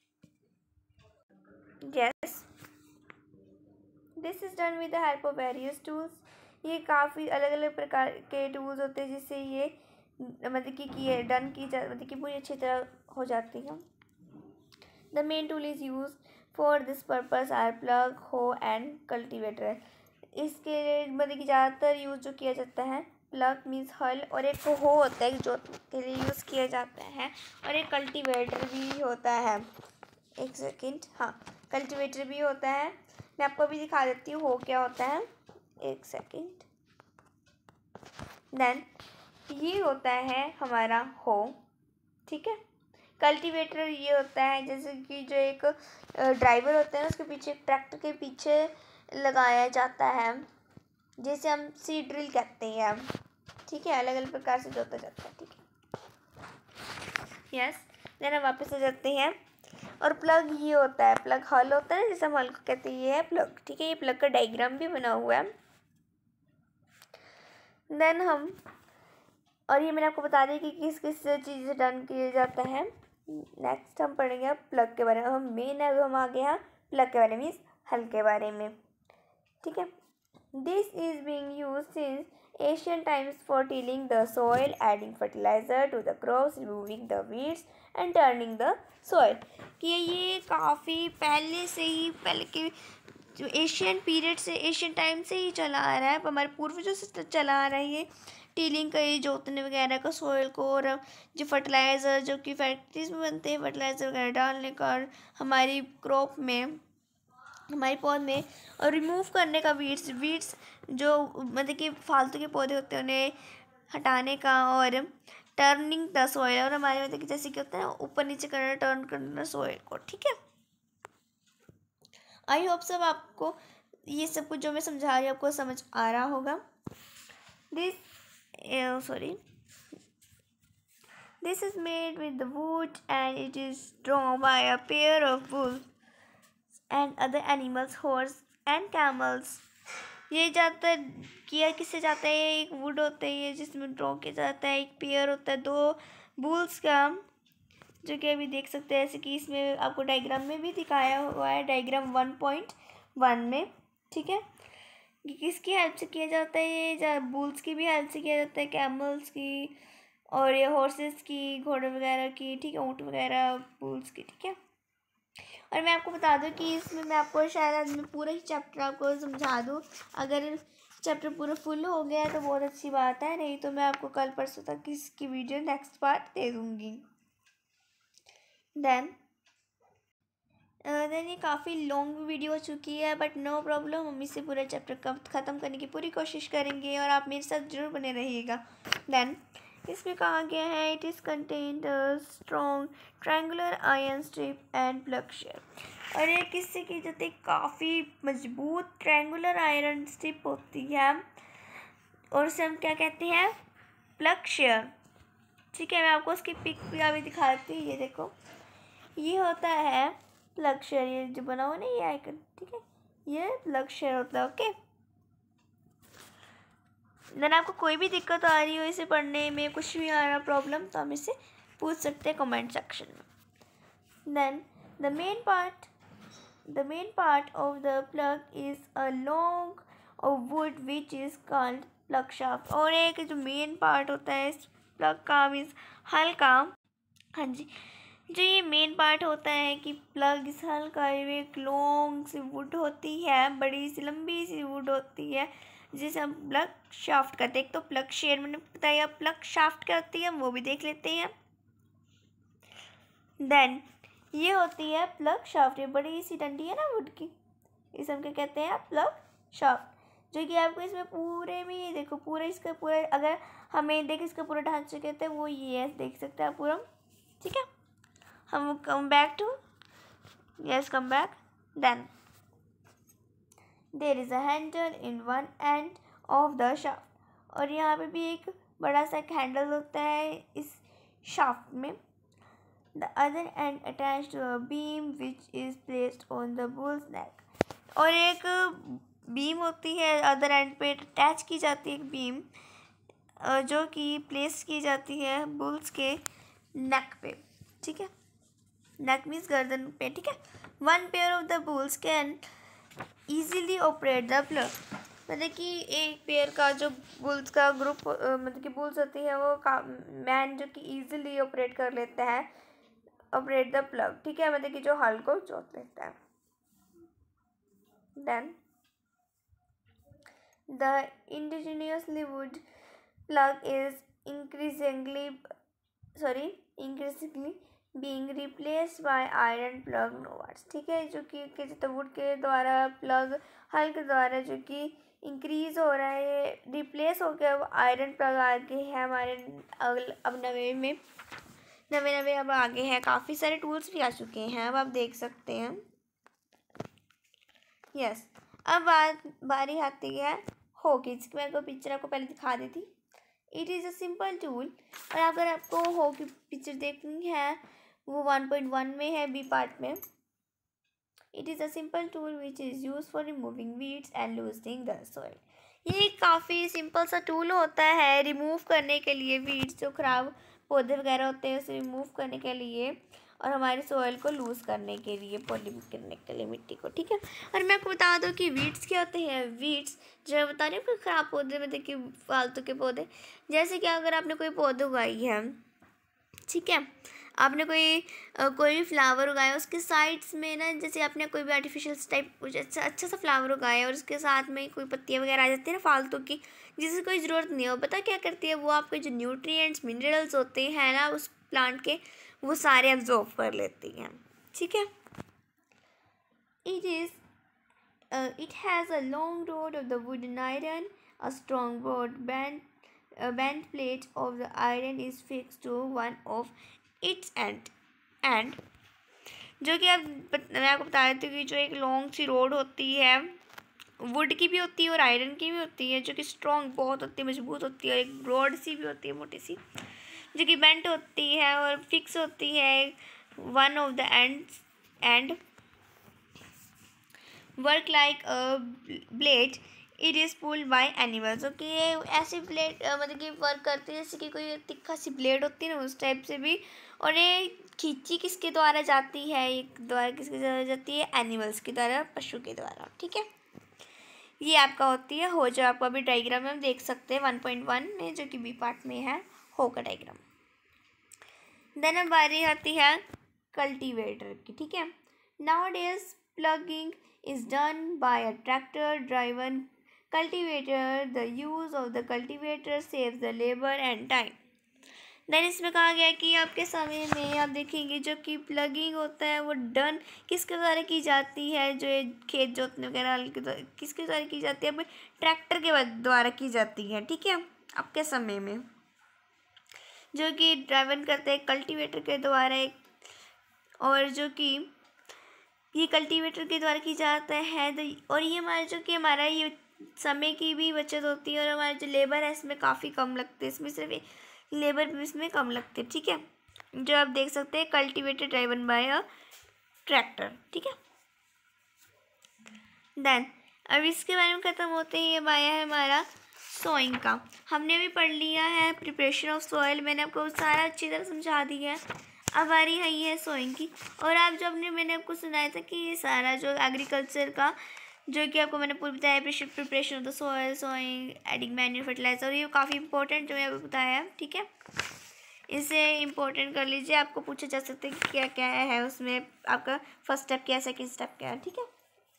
Yes this is done with the help of various tools, ये काफ़ी अलग अलग प्रकार के टूल्स होते हैं जिससे ये मतलब कि किए डन की जा मतलब कि पूरी अच्छी तरह हो जाती है। The main tool is use for this purpose are plough, hoe and cultivator, इसके लिए मतलब कि ज़्यादातर यूज़ जो किया जाता है प्लग मीन्स हल, और एक हो होता है जो के लिए यूज़ किया जाता है, और एक कल्टिवेटर भी होता है। एक सेकेंड, हाँ कल्टिवेटर भी होता है, मैं आपको अभी दिखा देती हूँ हो क्या होता है, एक सेकेंड। देन ये होता है हमारा हो, ठीक है। कल्टीवेटर ये होता है जैसे कि जो एक ड्राइवर होता है उसके पीछे ट्रैक्टर के पीछे लगाया जाता है, जिसे हम सीड ड्रिल कहते हैं, ठीक है। अलग अलग प्रकार से जोता जाता है, ठीक है। यस, देन हम वापस आ जाते हैं। और प्लग ये होता है, प्लग हल होता है जैसे हम हल को कहते हैं, ये है प्लग, ठीक है। ये प्लग का डायग्राम भी बना हुआ है। देन हम और ये मैंने आपको बता दिया कि किस किस चीज़ से डन किया जाता है। नेक्स्ट हम पढ़ेंगे प्लग के बारे में। हम मेन है हम आ गए हैं प्लग के बारे में, मीन्स हल के बारे में, ठीक है। This is being used since ancient times for tilling the soil, adding fertilizer to the crops, removing the weeds and turning the soil। कि ये काफ़ी पहले से ही, पहले के जो एशियन पीरियड से, एशियन टाइम से ही चला आ रहा है, हमारे पूर्वजों से चला आ रहा है ये टीलिंग का, ये जोतने वगैरह का सोइल को, और जो फर्टिलाइज़र जो कि फैक्ट्रीज में बनते हैं फर्टिलाइज़र वगैरह डालने का, और हमारी क्रॉप में, हमारी पौध में, और रिमूव करने का, वीड्स वीड्स जो मतलब कि फालतू के पौधे होते हैं उन्हें हटाने का, और टर्निंग द सोइल, और हमारे मतलब कि जैसे कि होता है ऊपर नीचे करना, टर्न करना सोइल को, ठीक है। आई होप सब आपको ये सब कुछ जो मैं समझा रही हूँ आपको समझ आ रहा होगा। This sorry this is made with the wood and it is drawn by a pair of bulls and other animals, horse and camels. ये ज़्यादातर किया किससे जाता है, एक वुड होता है ये जिसमें ड्रॉ किया जाता है, एक पेयर होता है दो बुल्स का, जो कि अभी देख सकते हैं, ऐसे कि इसमें आपको डायग्राम में भी दिखाया हुआ है, डायग्राम वन पॉइंट वन में, ठीक है। कि किसकी हेल्प से किया जाता है, ये बुल्स की भी हेल्प से किया जाता है, कैमल्स की, और ये हॉर्सेस की, घोड़े वगैरह की, ठीक है, ऊँट वगैरह बुल्स की, ठीक है। और मैं आपको बता दूं कि इसमें मैं आपको शायद आज मैं पूरा ही चैप्टर आपको समझा दूं। अगर चैप्टर पूरा फुल हो गया तो बहुत अच्छी बात है, नहीं तो मैं आपको कल परसों तक इसकी वीडियो नेक्स्ट पार्ट दे दूँगी। देन देन ये काफ़ी लॉन्ग वीडियो हो चुकी है, बट नो प्रॉब्लम, हम इसे पूरा चैप्टर ख़त्म करने की पूरी कोशिश करेंगे, और आप मेरे साथ जरूर बने रहिएगा। देन इसमें कहा गया है it is contained strong triangular iron strip and plough share. और ये किससे की जाती है, काफ़ी मजबूत ट्रायंगुलर आयरन स्ट्रिप होती है, और उसे हम क्या कहते हैं, प्लग शेयर, ठीक है। मैं आपको उसकी पिक भी अभी दिखाती हूँ, ये देखो, ये होता है प्लग शेयर, ये जो बना हुआ ना ये आइकन, ठीक है, ये प्लग शेयर होता है, ओके। देन आपको कोई भी दिक्कत आ रही हो इसे पढ़ने में, कुछ भी आ रहा प्रॉब्लम, तो हम इसे पूछ सकते हैं कमेंट सेक्शन में। Then the main part the main part of the plough is a long of wood which is called plough shaft. और एक जो मेन पार्ट होता है इस प्लग का, मीन्स हल का, हाँ जी, जो ये मेन पार्ट होता है कि प्लग इस हल का, एक लॉन्ग सी वुड होती है, बड़ी सी लंबी सी वुड होती है, जिसे हम प्लग शाफ्ट कहते हैं। एक तो प्लग शेयर मैंने बताया, प्लग शाफ्ट क्या होती है वो भी देख लेते हैं। देन ये होती है प्लग शाफ्ट, ये बड़ी सी डंडी है ना वुड की, इसे हम क्या कहते हैं, प्लग शाफ्ट, जो कि आपको इसमें पूरे में ये देखो, पूरे इसका पूरा, अगर हमें देख इसका पूरा ढांचा कहते हैं वो ये है, देख सकते हैं आप पूरा, ठीक है। हम come back to yes come back then there is a handle in one end of the shaft. और यहाँ पे भी एक बड़ा सा हैंडल होता है इस शाफ्ट में। The other end attach to a beam which is placed on the bull's neck. और एक बीम होती है अदर एंड पे अटैच की जाती है, एक बीम जो कि प्लेस की जाती है बुल्स के नेक पे, ठीक है, नेक मीन्स गर्दन पे, ठीक है। One pair of the bulls can easily operate the plough. मतलब कि एक पेयर का जो बुल्स का ग्रुप मतलब कि बुल्स होती है वो का मैन जो कि ईजिली ऑपरेट कर लेता है, ऑपरेट द प्लग, ठीक है, मतलब कि जो हल को जोत लेता है। Then the indigenously wood plough is increasingly sorry increasingly being replaced by iron plough nowadays, ठीक है, जो कि वुड के द्वारा, प्लग हल के द्वारा जो कि इंक्रीज़ हो रहा है, ये रिप्लेस हो गया आयरन प्लग आगे है हमारे अब नवे में नवे नवे अब आगे हैं, काफ़ी सारे टूल्स भी आ चुके हैं, अब आप देख सकते हैं। यस, अब बात बारी आती है होकी, जिसकी मैं आपको पिक्चर आपको पहले दिखा दी थी। It is a simple tool, और अगर आपको होकी पिक्चर देखनी है वो वन पॉइंट वन में है, बी पार्ट में। It is a simple tool which is use for removing weeds and loosening the soil. ये काफ़ी सिंपल सा टूल होता है रिमूव करने के लिए, वीड्स जो ख़राब पौधे वगैरह होते हैं उसे रिमूव करने के लिए, और हमारे सॉइल को लूज़ करने के लिए, पॉलिश करने के लिए मिट्टी को, ठीक है। और मैं आपको बता दूं कि वीड्स क्या होते हैं। वीड्स जो मैं बता रही हूँ ख़राब पौधे में, देखिए फालतू के पौधे, जैसे कि अगर आपने कोई पौधे उगाई है, ठीक है, आपने कोई आ, कोई भी फ्लावर उगाया, उसके साइड्स में ना, जैसे आपने कोई भी आर्टिफिशियल टाइप कुछ अच्छा अच्छा सा फ्लावर उगाया और उसके साथ में कोई पत्तियाँ वगैरह आ जाती है ना फालतू की, जिसकी कोई ज़रूरत नहीं हो, पता क्या करती है वो, आपके जो न्यूट्रिएंट्स मिनरल्स होते हैं ना उस प्लांट के, वो सारे एब्जॉर्ब कर लेती हैं, ठीक है। It is it has a long rod of the wooden iron, a strong broad band bent plate of the iron is fixed to one of its end and जो कि अब मैं आपको बता देती हूँ कि जो एक लॉन्ग सी रोड होती है, वुड की भी होती है और आयरन की भी होती है, जो कि स्ट्रॉन्ग बहुत होती है, मजबूत होती है, और एक ब्रॉड सी भी होती है, मोटी सी, जो कि बेंट होती है और फिक्स होती है one of the ends and work like a blade. It is pulled by animals. Okay, ये ऐसी ब्लेड मतलब कि वर्क करती है जैसे कि कोई तिक्खा सी ब्लेड होती है ना, उस टाइप से भी। और ये खींची किसके द्वारा जाती है, एक द्वारा किसके द्वारा जाती है, एनिमल्स के द्वारा, पशु के द्वारा, ठीक है। ये आपका होती है हो, जो आपको अभी डायग्राम में हम देख सकते हैं वन पॉइंट वन में, जो कि बी पार्ट में है, हो का डायग्राम। देन अब बारी आती है कल्टीवेटर की, ठीक है। Nowadays ploughing is done by a tractor driven cultivator. The use of the cultivator saves the labor and time. Then इसमें कहा गया कि आपके समय में आप देखेंगे जो कि प्लगिंग होता है वो डन किसके द्वारा की जाती है, जो ये खेत जोतने वगैरह किसके द्वारा की जाती है, ट्रैक्टर के द्वारा की जाती है, ठीक है, आपके समय में, जो कि ड्राइवन करते हैं कल्टीवेटर के द्वारा एक, और जो कि ये कल्टीवेटर के द्वारा की जाता है। और ये हमारा जो कि हमारा ये समय की भी बचत होती है, और हमारे जो लेबर है इसमें काफ़ी कम लगते हैं, इसमें सिर्फ लेबर भी इसमें कम लगते हैं, ठीक है, जो आप देख सकते हैं cultivator driven by a tractor, ठीक है। देन अब इसके बारे में ख़त्म होते ही ये आया है हमारा सोइंग का। हमने भी पढ़ लिया है प्रिपरेशन ऑफ सॉइल, मैंने आपको सारा अच्छी तरह समझा दिया है। अब आ रही है ये सोइंग की, और आप जो अपने मैंने आपको सुनाया था कि ये सारा जो एग्रीकल्चर का, जो कि आपको मैंने पूरी बताया, preparation of the soil, sowing, adding manure, fertiliser, और ये काफ़ी इंपॉर्टेंट जो मैं आपको बताया है, ठीक है। इसे इंपॉर्टेंट कर लीजिए, आपको पूछा जा सकता है कि क्या क्या है उसमें, आपका फर्स्ट स्टेप क्या है, सेकेंड स्टेप क्या है, ठीक है।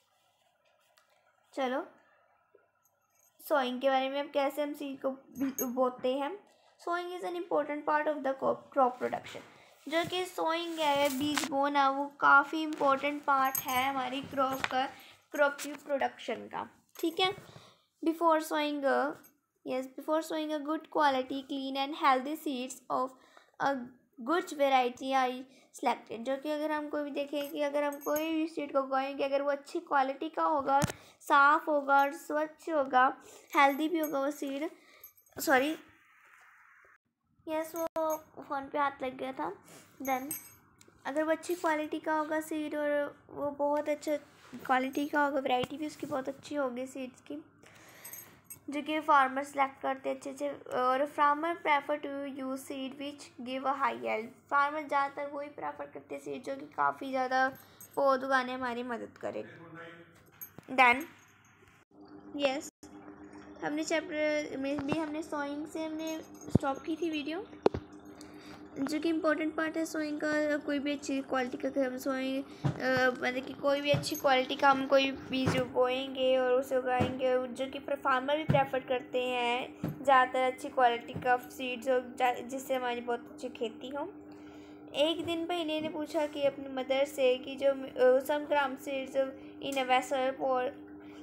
चलो सोइंग के बारे में, अब कैसे हम सीड को बोते हैं। Sowing is an important part of the crop production. जो कि सोइंग है, बीज बोना, वो काफ़ी इम्पोर्टेंट पार्ट है हमारी क्रॉप का, क्रॉप की प्रोडक्शन का, ठीक है। Before sowing yes before sowing a good quality clean and healthy seeds of a good variety I selected. जो कि अगर हम कोई भी देखें कि अगर हम कोई भी सीड को उगाएंगे, अगर वो अच्छी क्वालिटी का होगा, साफ़ होगा और स्वच्छ होगा, हेल्दी भी होगा वो सीड, सॉरी यस वो फ़ोन पे हाथ लग गया था। देन अगर वो अच्छी क्वालिटी का होगा सीड, और वो बहुत अच्छा क्वालिटी का होगा, वैरायटी भी उसकी बहुत अच्छी होगी सीड्स की, जो कि फार्मर सेलेक्ट करते हैं अच्छे अच्छे। और farmer prefer to use seed which give a high yield. Farmer ज़्यादातर वही प्रेफर करते हैं सीड जो कि काफ़ी ज़्यादा पौध उगाने में हमारी मदद करे। देन यस हमने चैप्टर में भी हमने सोइंग से हमने स्टॉप की थी वीडियो, जो कि इम्पोर्टेंट पार्ट है सोइंग का। कोई भी अच्छी क्वालिटी का हम सोइंग मतलब कि कोई भी अच्छी क्वालिटी का हम कोई बीज बोएंगे और उसे उगाएंगे, जो कि फार्मर भी प्रेफर करते हैं ज़्यादातर अच्छी क्वालिटी का सीड्स हो, जिससे हमारी बहुत अच्छी खेती हो। एक दिन पहले ने पूछा कि अपनी मदर से कि जो some gram seeds in a vessel for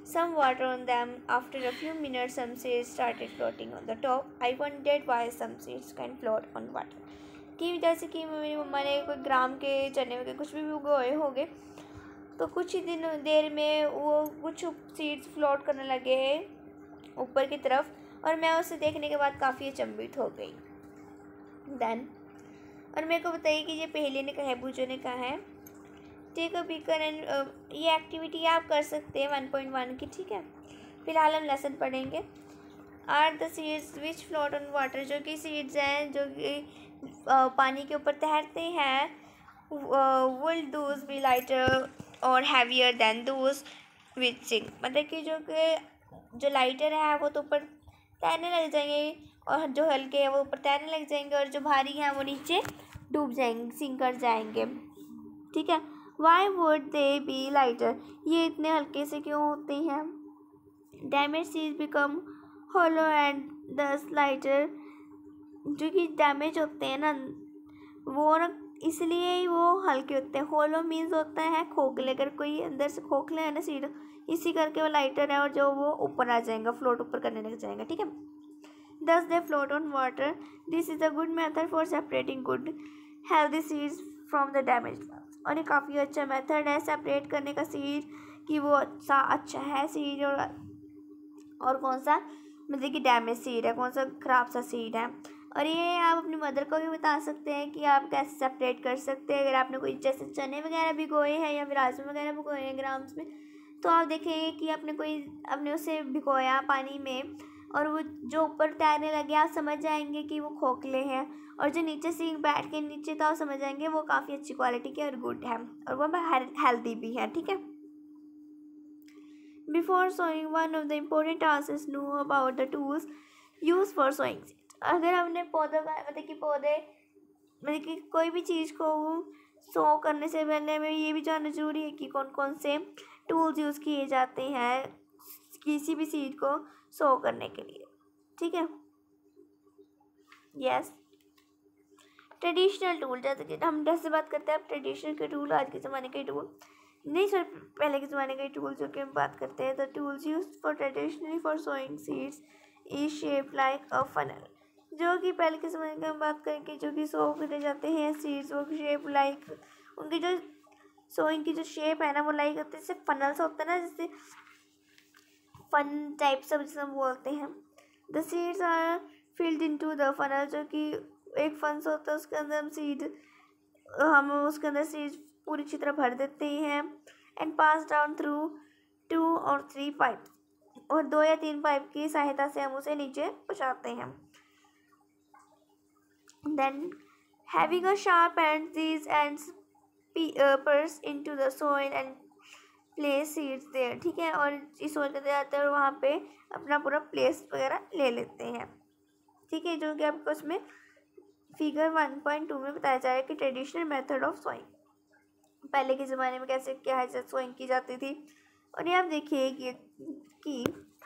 some water on them. After a few minutes, some seeds started floating on the top. I wondered why some seeds can float on water. कि जैसे कि मेरी मम्मा ने कोई ग्राम के चने वगैरह कुछ भी उगोए होंगे, तो कुछ ही दिन देर में वो कुछ सीड्स फ्लोट करने लगे ऊपर की तरफ, और मैं उसे देखने के बाद काफ़ी अचंभित हो गई। देन और मेरे को बताइए कि ये पहले ने कहा है, बूजो ने कहा है टेक अ बीकर एंड ये एक्टिविटी आप कर सकते हैं वन पॉइंट वन की, ठीक है। फिलहाल हम लेसन पढ़ेंगे। Are the seeds which float on water, जो कि सीड्स हैं जो कि पानी के ऊपर तैरते हैं, विल दोज बी लाइटर और heavier than those which sink, मतलब कि जो कि जो लाइटर है वो तो ऊपर तैरने लग जाएंगे, और जो हल्के हैं वो ऊपर तैरने लग जाएंगे, और जो भारी हैं वो नीचे डूब जाएंगे, सिंक कर जाएंगे, ठीक है। Why would they be lighter, ये इतने हल्के से क्यों होते हैं। डैमेज सीज become hollow and thus lighter, जो कि डैमेज होते हैं ना वो ना इसलिए ही वो हल्के होते हैं। होलो मीन्स होता है खोखले, अगर कोई अंदर से खोखले है ना सीड, इसी करके वो लाइटर है, और जो वो ऊपर आ जाएगा, फ्लोट ऊपर करने लग जाएगा, ठीक है। Thus they float on water, this is a good method for separating good healthy seeds from the damage, और ये काफ़ी अच्छा मेथड है सेपरेट करने का सीड, कि वो अच्छा अच्छा है सीड और और कौन सा मतलब कि डैमेज सीड है, कौन सा ख़राब सा सीड है। और ये आप अपनी मदर को भी बता सकते हैं कि आप कैसे सेपरेट कर सकते हैं। अगर आपने कोई जैसे चने वगैरह भिगोए हैं या फिर राजमा वगैरह भिगोए हैं ग्राम्स में, तो आप देखेंगे कि आपने कोई आपने उसे भिगोया पानी में, और वो जो ऊपर तैरने लगे आप समझ जाएंगे कि वो खोखले हैं, और जो नीचे सीख बैठ के नीचे तो आप समझ जाएंगे वो काफ़ी अच्छी क्वालिटी के और गुड है, और वो हेल्दी भी है, ठीक है। Before sowing, one of the important tasks is know about the tools used for sowing seeds. अगर हमने पौधों का मतलब कि पौधे मतलब कि कोई भी चीज़ को सो करने से पहले हमें ये भी जानना जरूरी है कि कौन कौन से टूल्स यूज़ किए जाते हैं किसी भी सीड को सो करने के लिए, ठीक है। यस, ट्रेडिशनल टूल, जैसे कि हम जैसे बात करते हैं अब ट्रेडिशनल के टूल, आज के ज़माने के टूल नहीं सर, पहले के ज़माने के टूल्स जो कि हम बात करते हैं, the tools use for traditionally for sowing seeds is shape like a funnel, जो कि पहले के ज़माने की हम बात करें कि जो कि सो करे जाते हैं सीड्स, वो शेप लाइक उनकी जो सोइंग की जो शेप है ना वो लाइक होती है जैसे फनल सा होता है ना, जैसे फन टाइप से जैसे हम बोलते हैं। The seeds are filled into the funnel, जो कि एक फन होता है उसके अंदर हम सीड हम उसके अंदर सीड पूरी अच्छी तरह भर देते हैं, and pass down through two or three pipe, और दो या तीन पाइप की सहायता से हम उसे नीचे पहुँचाते हैं। Then having a sharp end these ends pierce into the soil and place seeds there, ठीक है, और इस सोइल करते जाते हैं और वहाँ पे अपना पूरा प्लेस वगैरह ले लेते हैं, ठीक है, जो कि आपको उसमें फिगर वन पॉइंट टू में बताया जाएगा कि ट्रेडिशनल मेथड ऑफ सोइंग पहले के ज़माने में कैसे क्या है जैसे सोइंग की जाती थी। और ये आप देखिए कि कि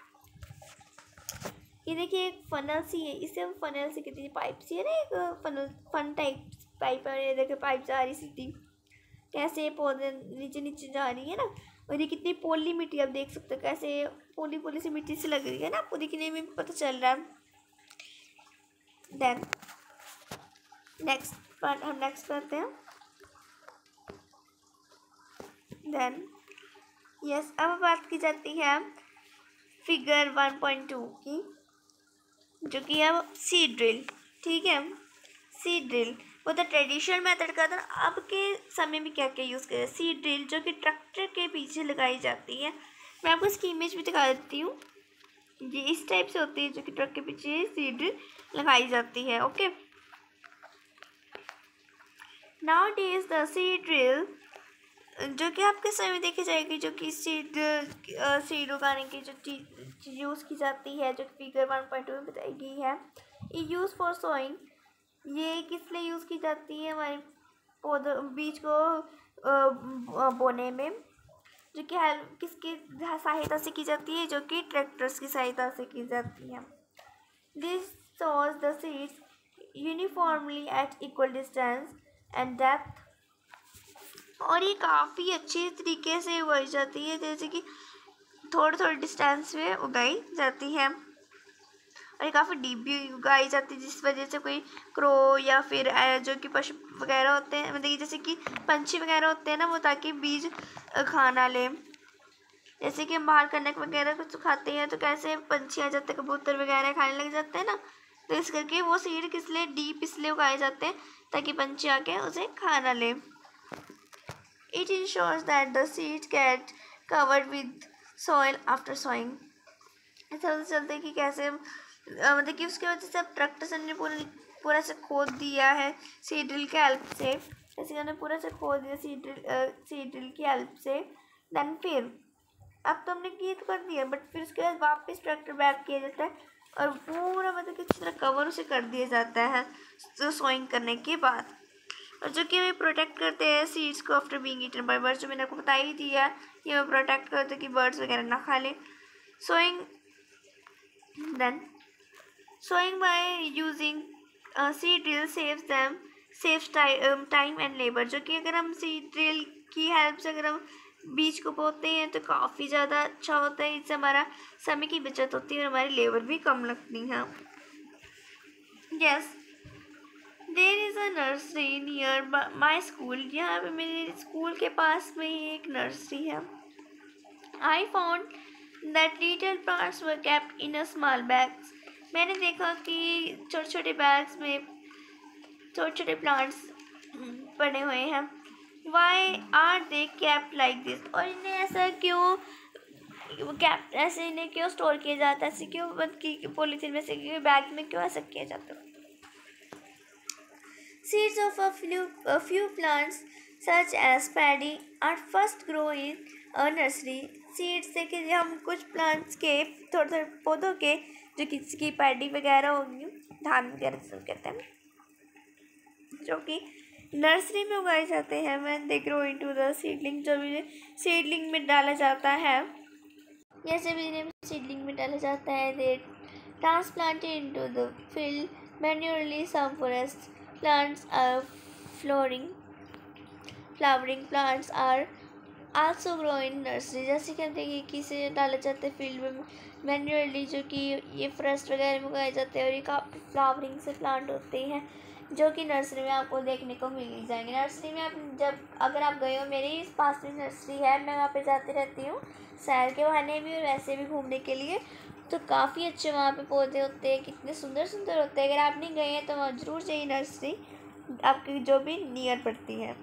ये देखिए एक फनल सी है, इसे हम फनल से कहते हैं, पाइप सी है ना, एक फनल फन टाइप पाइप है, ये देखिए पाइप जा रही सीधी कैसे पौधे नीचे नीचे जा रही है ना, और ये कितनी पोली मिट्टी आप देख सकते हो कैसे पोली पोली सी मिट्टी से लग रही है ना, आपको दिखने में पता चल रहा है। देन नेक्स्ट पार्ट हम नेक्स्ट करते हैं। देन यस, अब बात की जाती है फिगर वन पॉइंट टू की, जो कि है सीड ड्रिल, ठीक है। सीड ड्रिल वो तो ट्रेडिशनल मेथड का था, अब के समय में क्या क्या यूज़ करें, सीड ड्रिल जो कि ट्रैक्टर के पीछे लगाई जाती है। मैं आपको इसकी इमेज भी दिखा देती हूँ, ये इस टाइप से होती है जो कि ट्रक के पीछे सीड ड्रिल लगाई जाती है, okay. Nowadays the seed drill जो कि आपके समय में देखी जाएगी, जो कि सीड सीड उगाने की जो चीज़ यूज़ की जाती है, जो कि फिगर वन पॉइंट टू में बताई गई है, ये यूज़ फॉर सोइंग, ये किस लिए यूज़ की जाती है हमारे पौधों बीज को बोने में, जो कि किसकी सहायता से की जाती है, जो कि ट्रैक्टर्स की सहायता से की जाती है। This sows the seeds uniformly at equal distance and depth, और ये काफ़ी अच्छे तरीके से उगाई जाती है, जैसे कि थोड़े थोड़े डिस्टेंस में उगाई जाती है और ये काफ़ी डीप भी उगाई जाती है, जिस वजह से कोई क्रो या फिर जो कि पशु वगैरह होते हैं, मतलब जैसे कि पंछी वगैरह होते हैं ना, वो ताकि बीज खा ना ले। जैसे कि हम बाहर कनक वगैरह कुछ खाते हैं तो कैसे पंछी आ जाते हैं, कबूतर वगैरह खाने लग जाते हैं ना, तो इस करके वो सीड किस लिए डीप इसलिए उगाए जाते हैं ताकि पंछी आके उसे खा ना ले। It ensures that the seeds get covered with soil after sowing. ऐसा पता चलता है कि कैसे मतलब कि उसके वजह से अब ट्रैक्टर से हमने पूरा पूरा से खोद दिया है सीड ड्रिल के हेल्प से, जैसे हमने पूरा से खोद दिया सीड ड्रिल सीड ड्रिल की हेल्प से। देन फिर अब तो हमने ये तो कर दिया, बट फिर उसके बाद वापस ट्रैक्टर बैक किया जाता है और पूरा मतलब कि अच्छी तरह कवर उसे कर दिया जाता है तो सोइंग करने के बाद, और जो कि हमें प्रोटेक्ट करते हैं सीड्स को after being eaten by birds, जो मैंने आपको बता ही दिया कि हमें प्रोटेक्ट करते हैं कि बर्ड्स वगैरह ना खा लें। Sowing then sowing by using seed drill saves them saves time and labour, जो कि अगर हम सीड ड्रिल की हेल्प से अगर हम बीज को बोते हैं तो काफ़ी ज़्यादा अच्छा होता है, इससे हमारा समय की बचत होती है और हमारी लेबर भी कम लगती है। Yes, there is a nursery near my school, यहाँ पे मेरे स्कूल के पास में ही एक नर्सरी है। I found that little plants were kept in a small bags, मैंने देखा कि छोटे छोटे बैग्स में छोटे छोटे प्लांट्स पड़े हुए हैं। Why are they kept like this, और इन्हें ऐसा क्यों कैप ऐसे इन्हें क्यों स्टोर किया जाता है, ऐसे क्यों बंद की पॉलीथीन में से बैग में क्यों ऐसा किया जाता है। Seeds of a few, a few plants such as paddy are first grown in a nursery. Seeds से कि हम कुछ plants के थोड़े थोड़े पौधों के जो किसी पैडी वगैरह होंगी, धान वगैरह सब कहते हैं, जो कि नर्सरी में उगाए जाते हैं। when they grow into the seedling, जब इन्हें सीडलिंग में डाला जाता है, या जब इन्हें सीडलिंग में डाला जाता है, they transplanted into the field manually. Some forest plants are flowering flowering plants are also grow in nursery, जैसे कि हम देखिए कि इसे डाला जाता है फील्ड में मैन्युअली, जो कि ये फॉरेस्ट वगैरह में उगाए जाते हैं और ये काफ़ी फ्लावरिंग से प्लांट होते हैं जो कि नर्सरी में आपको देखने को मिल जाएंगे। नर्सरी में आप जब अगर आप गए हो, मेरे इस पास में नर्सरी है, मैं वहाँ पे जाती रहती हूँ सैर के बहाने भी और वैसे भी घूमने के लिए, तो काफ़ी अच्छे वहाँ पे पौधे होते हैं, कितने सुंदर सुंदर होते हैं। अगर आप नहीं गए हैं तो वहाँ ज़रूर जाइए नर्सरी, आपकी जो भी नियर पड़ती है।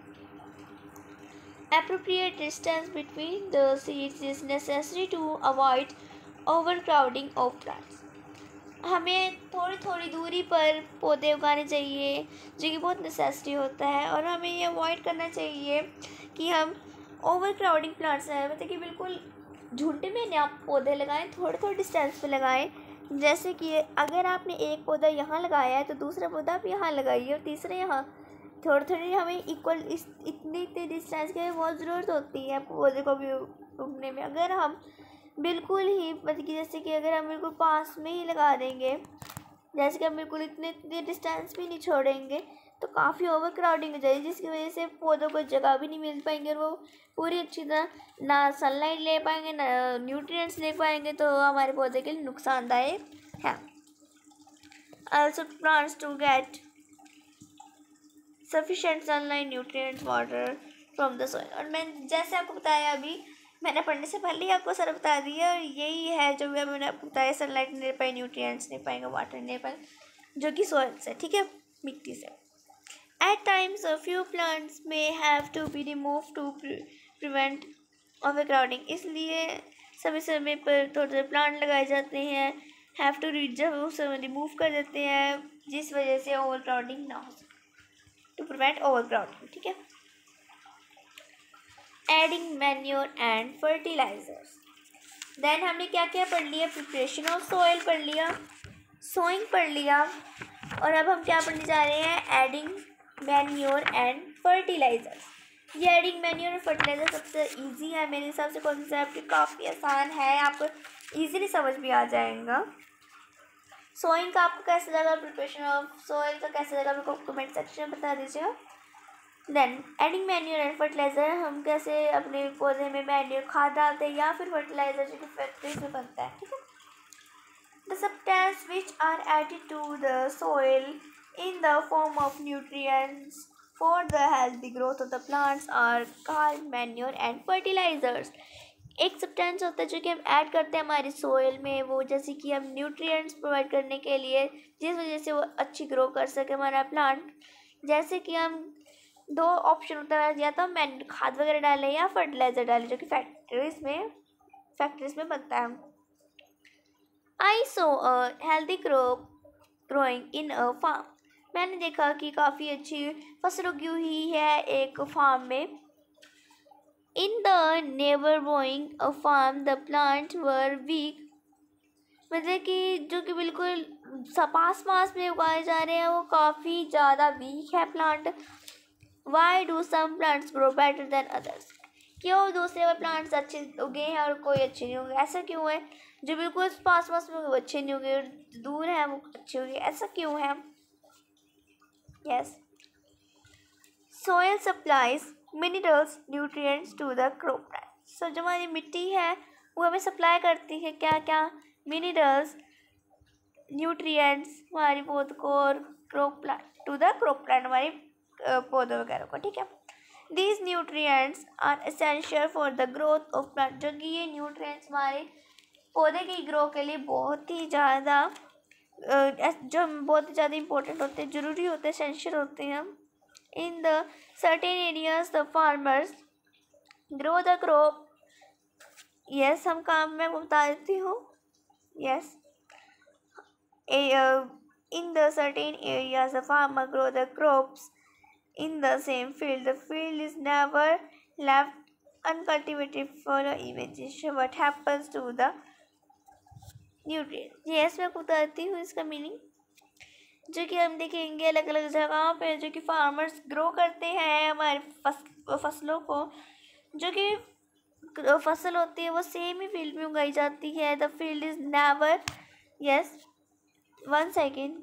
Appropriate distance between the seeds is necessary to avoid overcrowding of plants. हमें थोड़ी थोड़ी दूरी पर पौधे उगाने चाहिए, जो कि बहुत नेसेसरी होता है, और हमें ये अवॉइड करना चाहिए कि हम ओवर क्राउडिंग प्लांट्स हैं, मतलब कि बिल्कुल झुंड में ना आप पौधे लगाएं, थोड़े थोड़े डिस्टेंस पे लगाएं। जैसे कि अगर आपने एक पौधा यहाँ लगाया है तो दूसरा पौधा आप यहाँ लगाइए और तीसरा यहाँ, थोड़ी थोड़ी हमें इक्वल इस इतनी इतनी डिस्टेंस की बहुत ज़रूरत होती है पौधे को भी उगने में। अगर हम बिल्कुल ही मतलब कि जैसे कि अगर हम बिल्कुल पास में ही लगा देंगे, जैसे कि हम बिल्कुल इतने इतने डिस्टेंस भी नहीं छोड़ेंगे, तो काफ़ी ओवर क्राउडिंग हो जाएगी, जिसकी वजह से पौधों को जगह भी नहीं मिल पाएंगे और वो पूरी अच्छी तरह ना सनलाइट ले पाएंगे ना न्यूट्रिएंट्स ले पाएंगे, तो हमारे पौधे के लिए नुकसानदायक है। Also plants to get sufficient sunlight nutrients water from the soil, और मैं जैसे आपको बताया अभी, मैंने पढ़ने से पहले ही आपको सारा बता दिया, और यही है जो भी मैंने आपको बताया, सनलाइट नहीं ले पाए, न्यूट्रिएंट्स नहीं पाएंगे, वाटर नहीं पाए, जो कि सॉइल से, ठीक है, मिट्टी से। At times, a few plants may have to be removed to pre prevent overcrowding. इसलिए समय समय पर थोड़े थोड़े प्लांट लगाए जाते हैं, have to जब उसे रिमूव कर देते हैं, जिस वजह से overcrowding ना हो सके, to prevent overcrowding, ठीक है। Adding manure and fertilizers. Then हमने क्या क्या पढ़ लिया, प्रिपरेशन ऑफ सॉइल पढ़ लिया, सोइंग पढ़ लिया, और अब हम क्या पढ़ने जा रहे हैं, एडिंग मैन्योर एंड फर्टिलाइजर्स। ये एडिंग मैन्योर और फर्टिलाइजर सबसे इजी है मेरे हिसाब से, कॉन्सेप्ट काफ़ी आसान है, आपको इजीली समझ भी आ जाएगा। सोइंग का आपको कैसे लगा, प्रिपरेशन ऑफ सॉइल का कैसे लगा, मेरे को कमेंट सेक्शन में बता दीजिएगा। Then adding manure and fertiliser, हम कैसे अपने पौधे में मैन्योर खाद डालते हैं या फिर फर्टिलाइजर जो कि फैक्ट्री में बनता है, ठीक है। The substance which are added to the soil in the form of nutrients for the healthy growth of the plants are called manure and fertilizers. एक सब्सटेंस होता है जो कि हम ऐड करते हैं हमारी सोयल में, वो जैसे कि हम न्यूट्रिएंट्स प्रोवाइड करने के लिए, जिस वजह से वो अच्छी ग्रो कर सके हमारा प्लांट। जैसे कि हम दो ऑप्शन होता है, या तो हम मैन्योर खाद वगैरह डालें या फर्टिलाइज़र डालें जो कि फैक्ट्रीज में फैक्ट्रीज में बनता है। I saw a healthy crop growing in a farm. मैंने देखा कि काफ़ी अच्छी फसल उगी हुई है एक फार्म में। In the neighboring a farm, the plants were weak. मतलब कि जो कि बिल्कुल पास पास में उगाए जा रहे हैं वो काफ़ी ज़्यादा वीक है plant. Why do some plants grow better than others? क्यों दूसरे वाले प्लांट्स अच्छे उगे हैं और कोई अच्छे नहीं उगे, ऐसा क्यों है? जो बिल्कुल पास पास में वो अच्छे नहीं उगे, दूर है वो अच्छे उगे, ऐसा क्यों है? Yes, soil supplies minerals nutrients to the crop plant. So जो हमारी मिट्टी है वो हमें सप्लाई करती है क्या क्या? मिनरल्स, न्यूट्रिएंट्स हमारी पौध को और crop plant to the crop plant हमारी पौधों वगैरह को, ठीक है। These nutrients are essential for the growth of plant, जो कि ये nutrients हमारे पौधे की ग्रो के लिए बहुत ही ज़्यादा जो बहुत ही ज़्यादा इम्पोर्टेंट होते हैं, ज़रूरी होते हैं, essential होते हैं। In the certain areas the farmers grow the crop. Yes, हम काम में बता देती हूँ। Yes, in the certain areas the farmer grow the crops in the same field. The field is never left uncultivated for the imagination what happens to the nutrients. Yes, मैं बताती हूँ इसका मीनिंग, जो कि हम देखेंगे अलग अलग जगहों पे जो कि फार्मर्स ग्रो करते हैं हमारे फस, फसलों को, जो कि फसल होती है वो सेम ही फील्ड में उगाई जाती है। The field is never, yes one second,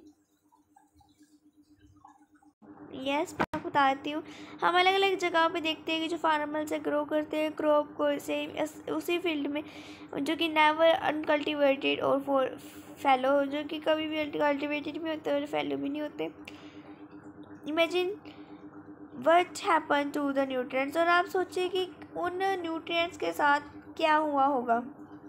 yes मैं आपको बताती हूँ, हम अलग अलग जगह पे देखते हैं कि जो फार्मर से ग्रो करते हैं क्रॉप को सेम उसी फील्ड में, जो कि नेवर अनकल्टिवेटेड और फॉर फैलो, जो कि कभी भी कल्टिवेटेड भी होते और फैलो भी नहीं होते। Imagine what happen to the nutrients, और आप सोचिए कि उन न्यूट्रिएंट्स के साथ क्या हुआ होगा।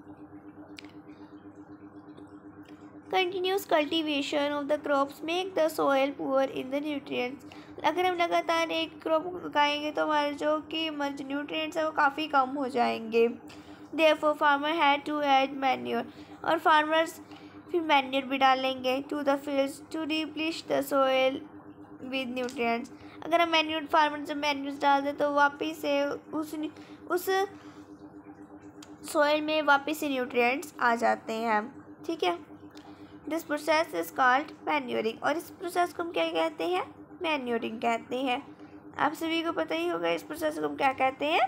Continuous cultivation of the crops make the soil poor in the nutrients. अगर हम लगातार एक क्रॉप उगाएंगे तो हमारे जो कि न्यूट्रिएंट्स है वो काफ़ी कम हो जाएंगे। Therefore farmer had to add manure, और फार्मर्स फिर मैन्योर भी डालेंगे to the fields to replenish the soil with nutrients. अगर हम मैन्योर फार्मर जब मैन्योर डाल दें तो वापस से उस उस सोयल में वापस से न्यूट्रिएंट्स आ जाते हैं, ठीक है। This process is called manuring, और इस प्रोसेस को हम क्या कहते हैं? मैन्योरिंग कहते हैं। आप सभी को पता ही होगा इस प्रोसेस को हम क्या कहते हैं।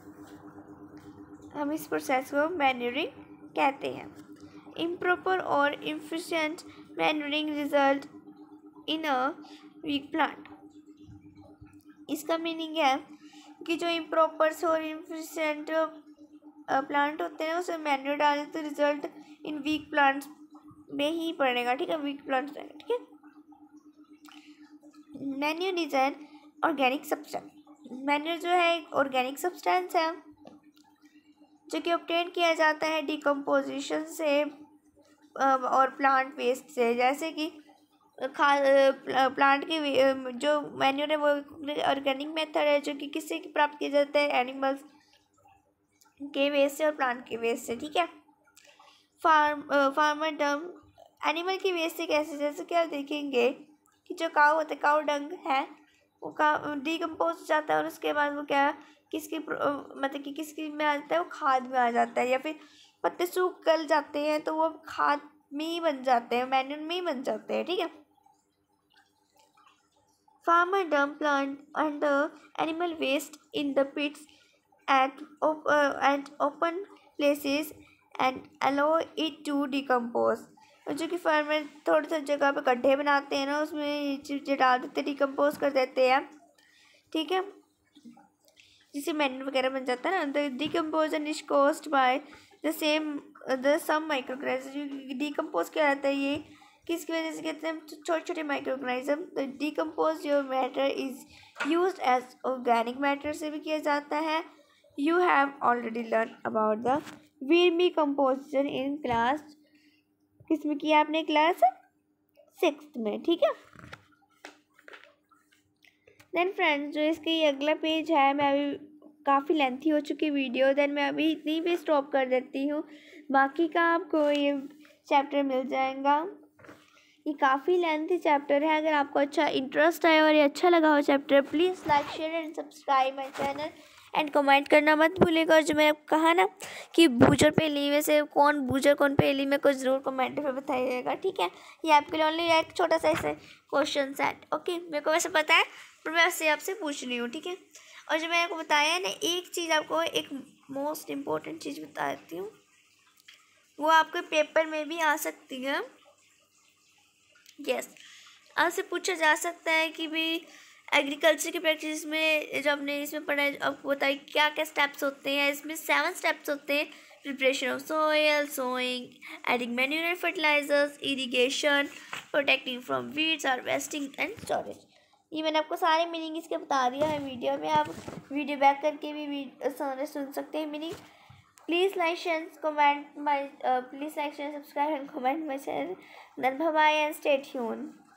हम इस प्रोसेस को मैन्योरिंग कहते हैं। इम्प्रॉपर और inefficient manuring result in a weak plant. इसका मीनिंग है कि जो इम्प्रॉपर और इनफिशिएंट प्लांट होते हैं उसमें मैन्योर डालें तो रिजल्ट इन वीक प्लांट्स में ही पड़ेगा, ठीक है, वीक प्लांट्स में, ठीक है। Manure is an organic substance. Manure जो है एक ऑर्गेनिक सब्सटेंस है जो कि ऑब्टेन किया जाता है डिकम्पोजिशन से और प्लांट वेस्ट से। जैसे कि खाद प्लांट के जो मैन्योर है वो ऑर्गेनिक मेथड है जो कि किससे प्राप्त किया जाता है? एनिमल्स के वेस्ट से और प्लांट के वेस्ट से, ठीक है। फार्म फार्मर डंग एनिमल की वेस्ट से कैसे? जैसे कि आप देखेंगे कि जो काऊ होता है, काऊ डंग है वो का डिकम्पोज हो जाता है और उसके बाद वो क्या किसकी मतलब कि किसकी में आ जाता है? वो खाद में आ जाता है, या फिर पत्ते सूख गल जाते हैं तो वो खाद में ही बन जाते हैं, मैन्योर में ही बन जाते हैं, ठीक है। Farmer dump plant and the animal waste in the pits at at open places and allow it to decompose. और जो कि फार्मर थोड़ी थोड़ी जगह पे गड्ढे बनाते हैं ना, उसमें चीज़ें डाल देते, डिकम्पोज कर देते हैं ठीक है, जिससे मैनर वगैरह बन जाता है ना। The decomposition is caused by the same the some microorganism. Decompose क्या रहता है, ये किसकी वजह से कहते हैं, छोटे छोटे microorganism. The decompose your matter is used as organic matter से भी किया जाता है। You have already learn about the vermi composition in class, किसमें किया आपने, क्लास सिक्स्थ में, ठीक है। देन फ्रेंड्स, जो इसका ये अगला पेज है, मैं अभी काफ़ी लेंथी हो चुकी वीडियो, देन मैं अभी इतनी पे स्टॉप कर देती हूँ। बाकी का आपको ये चैप्टर मिल जाएगा। ये काफ़ी लेंथी चैप्टर है। अगर आपको अच्छा इंटरेस्ट आए और ये अच्छा लगा हो chapter, please like share and subscribe my channel and comment करना मत भूलिएगा। और जो मैंने कहा ना कि बूजर पहेली में से कौन बूजर कौन पहेली में, कुछ ज़रूर कमेंट पे बताइएगा, ठीक है। ये आपके लिए ओनली एक छोटा सा ऐसे क्वेश्चन सेट, ओके। मेरे को वैसे पता है, पर मैं वैसे आपसे पूछ रही हूँ, ठीक है। और जो मैंने आपको बताया है ना, एक चीज़ आपको, एक मोस्ट इम्पोर्टेंट चीज़ बता देती हूँ, वो आपके पेपर में भी आ सकती है। यस, आपसे पूछा जा सकता है कि भी एग्रीकल्चर की प्रैक्टिस में, जब हमने इसमें पढ़ा है, आपको बताइए क्या क्या स्टेप्स होते हैं। इसमें सेवन स्टेप्स होते हैं। Preparation of soil, sowing, adding manure and fertilisers, irrigation, protecting from weeds, harvesting and storage. ये मैंने आपको सारे मीनिंग इसके बता दिया है वीडियो में। आप वीडियो बैक करके भी सारे सुन सकते हैं meaning. Please like share comment my please like share subscribe and comment my channel. Then bye bye and stay tune.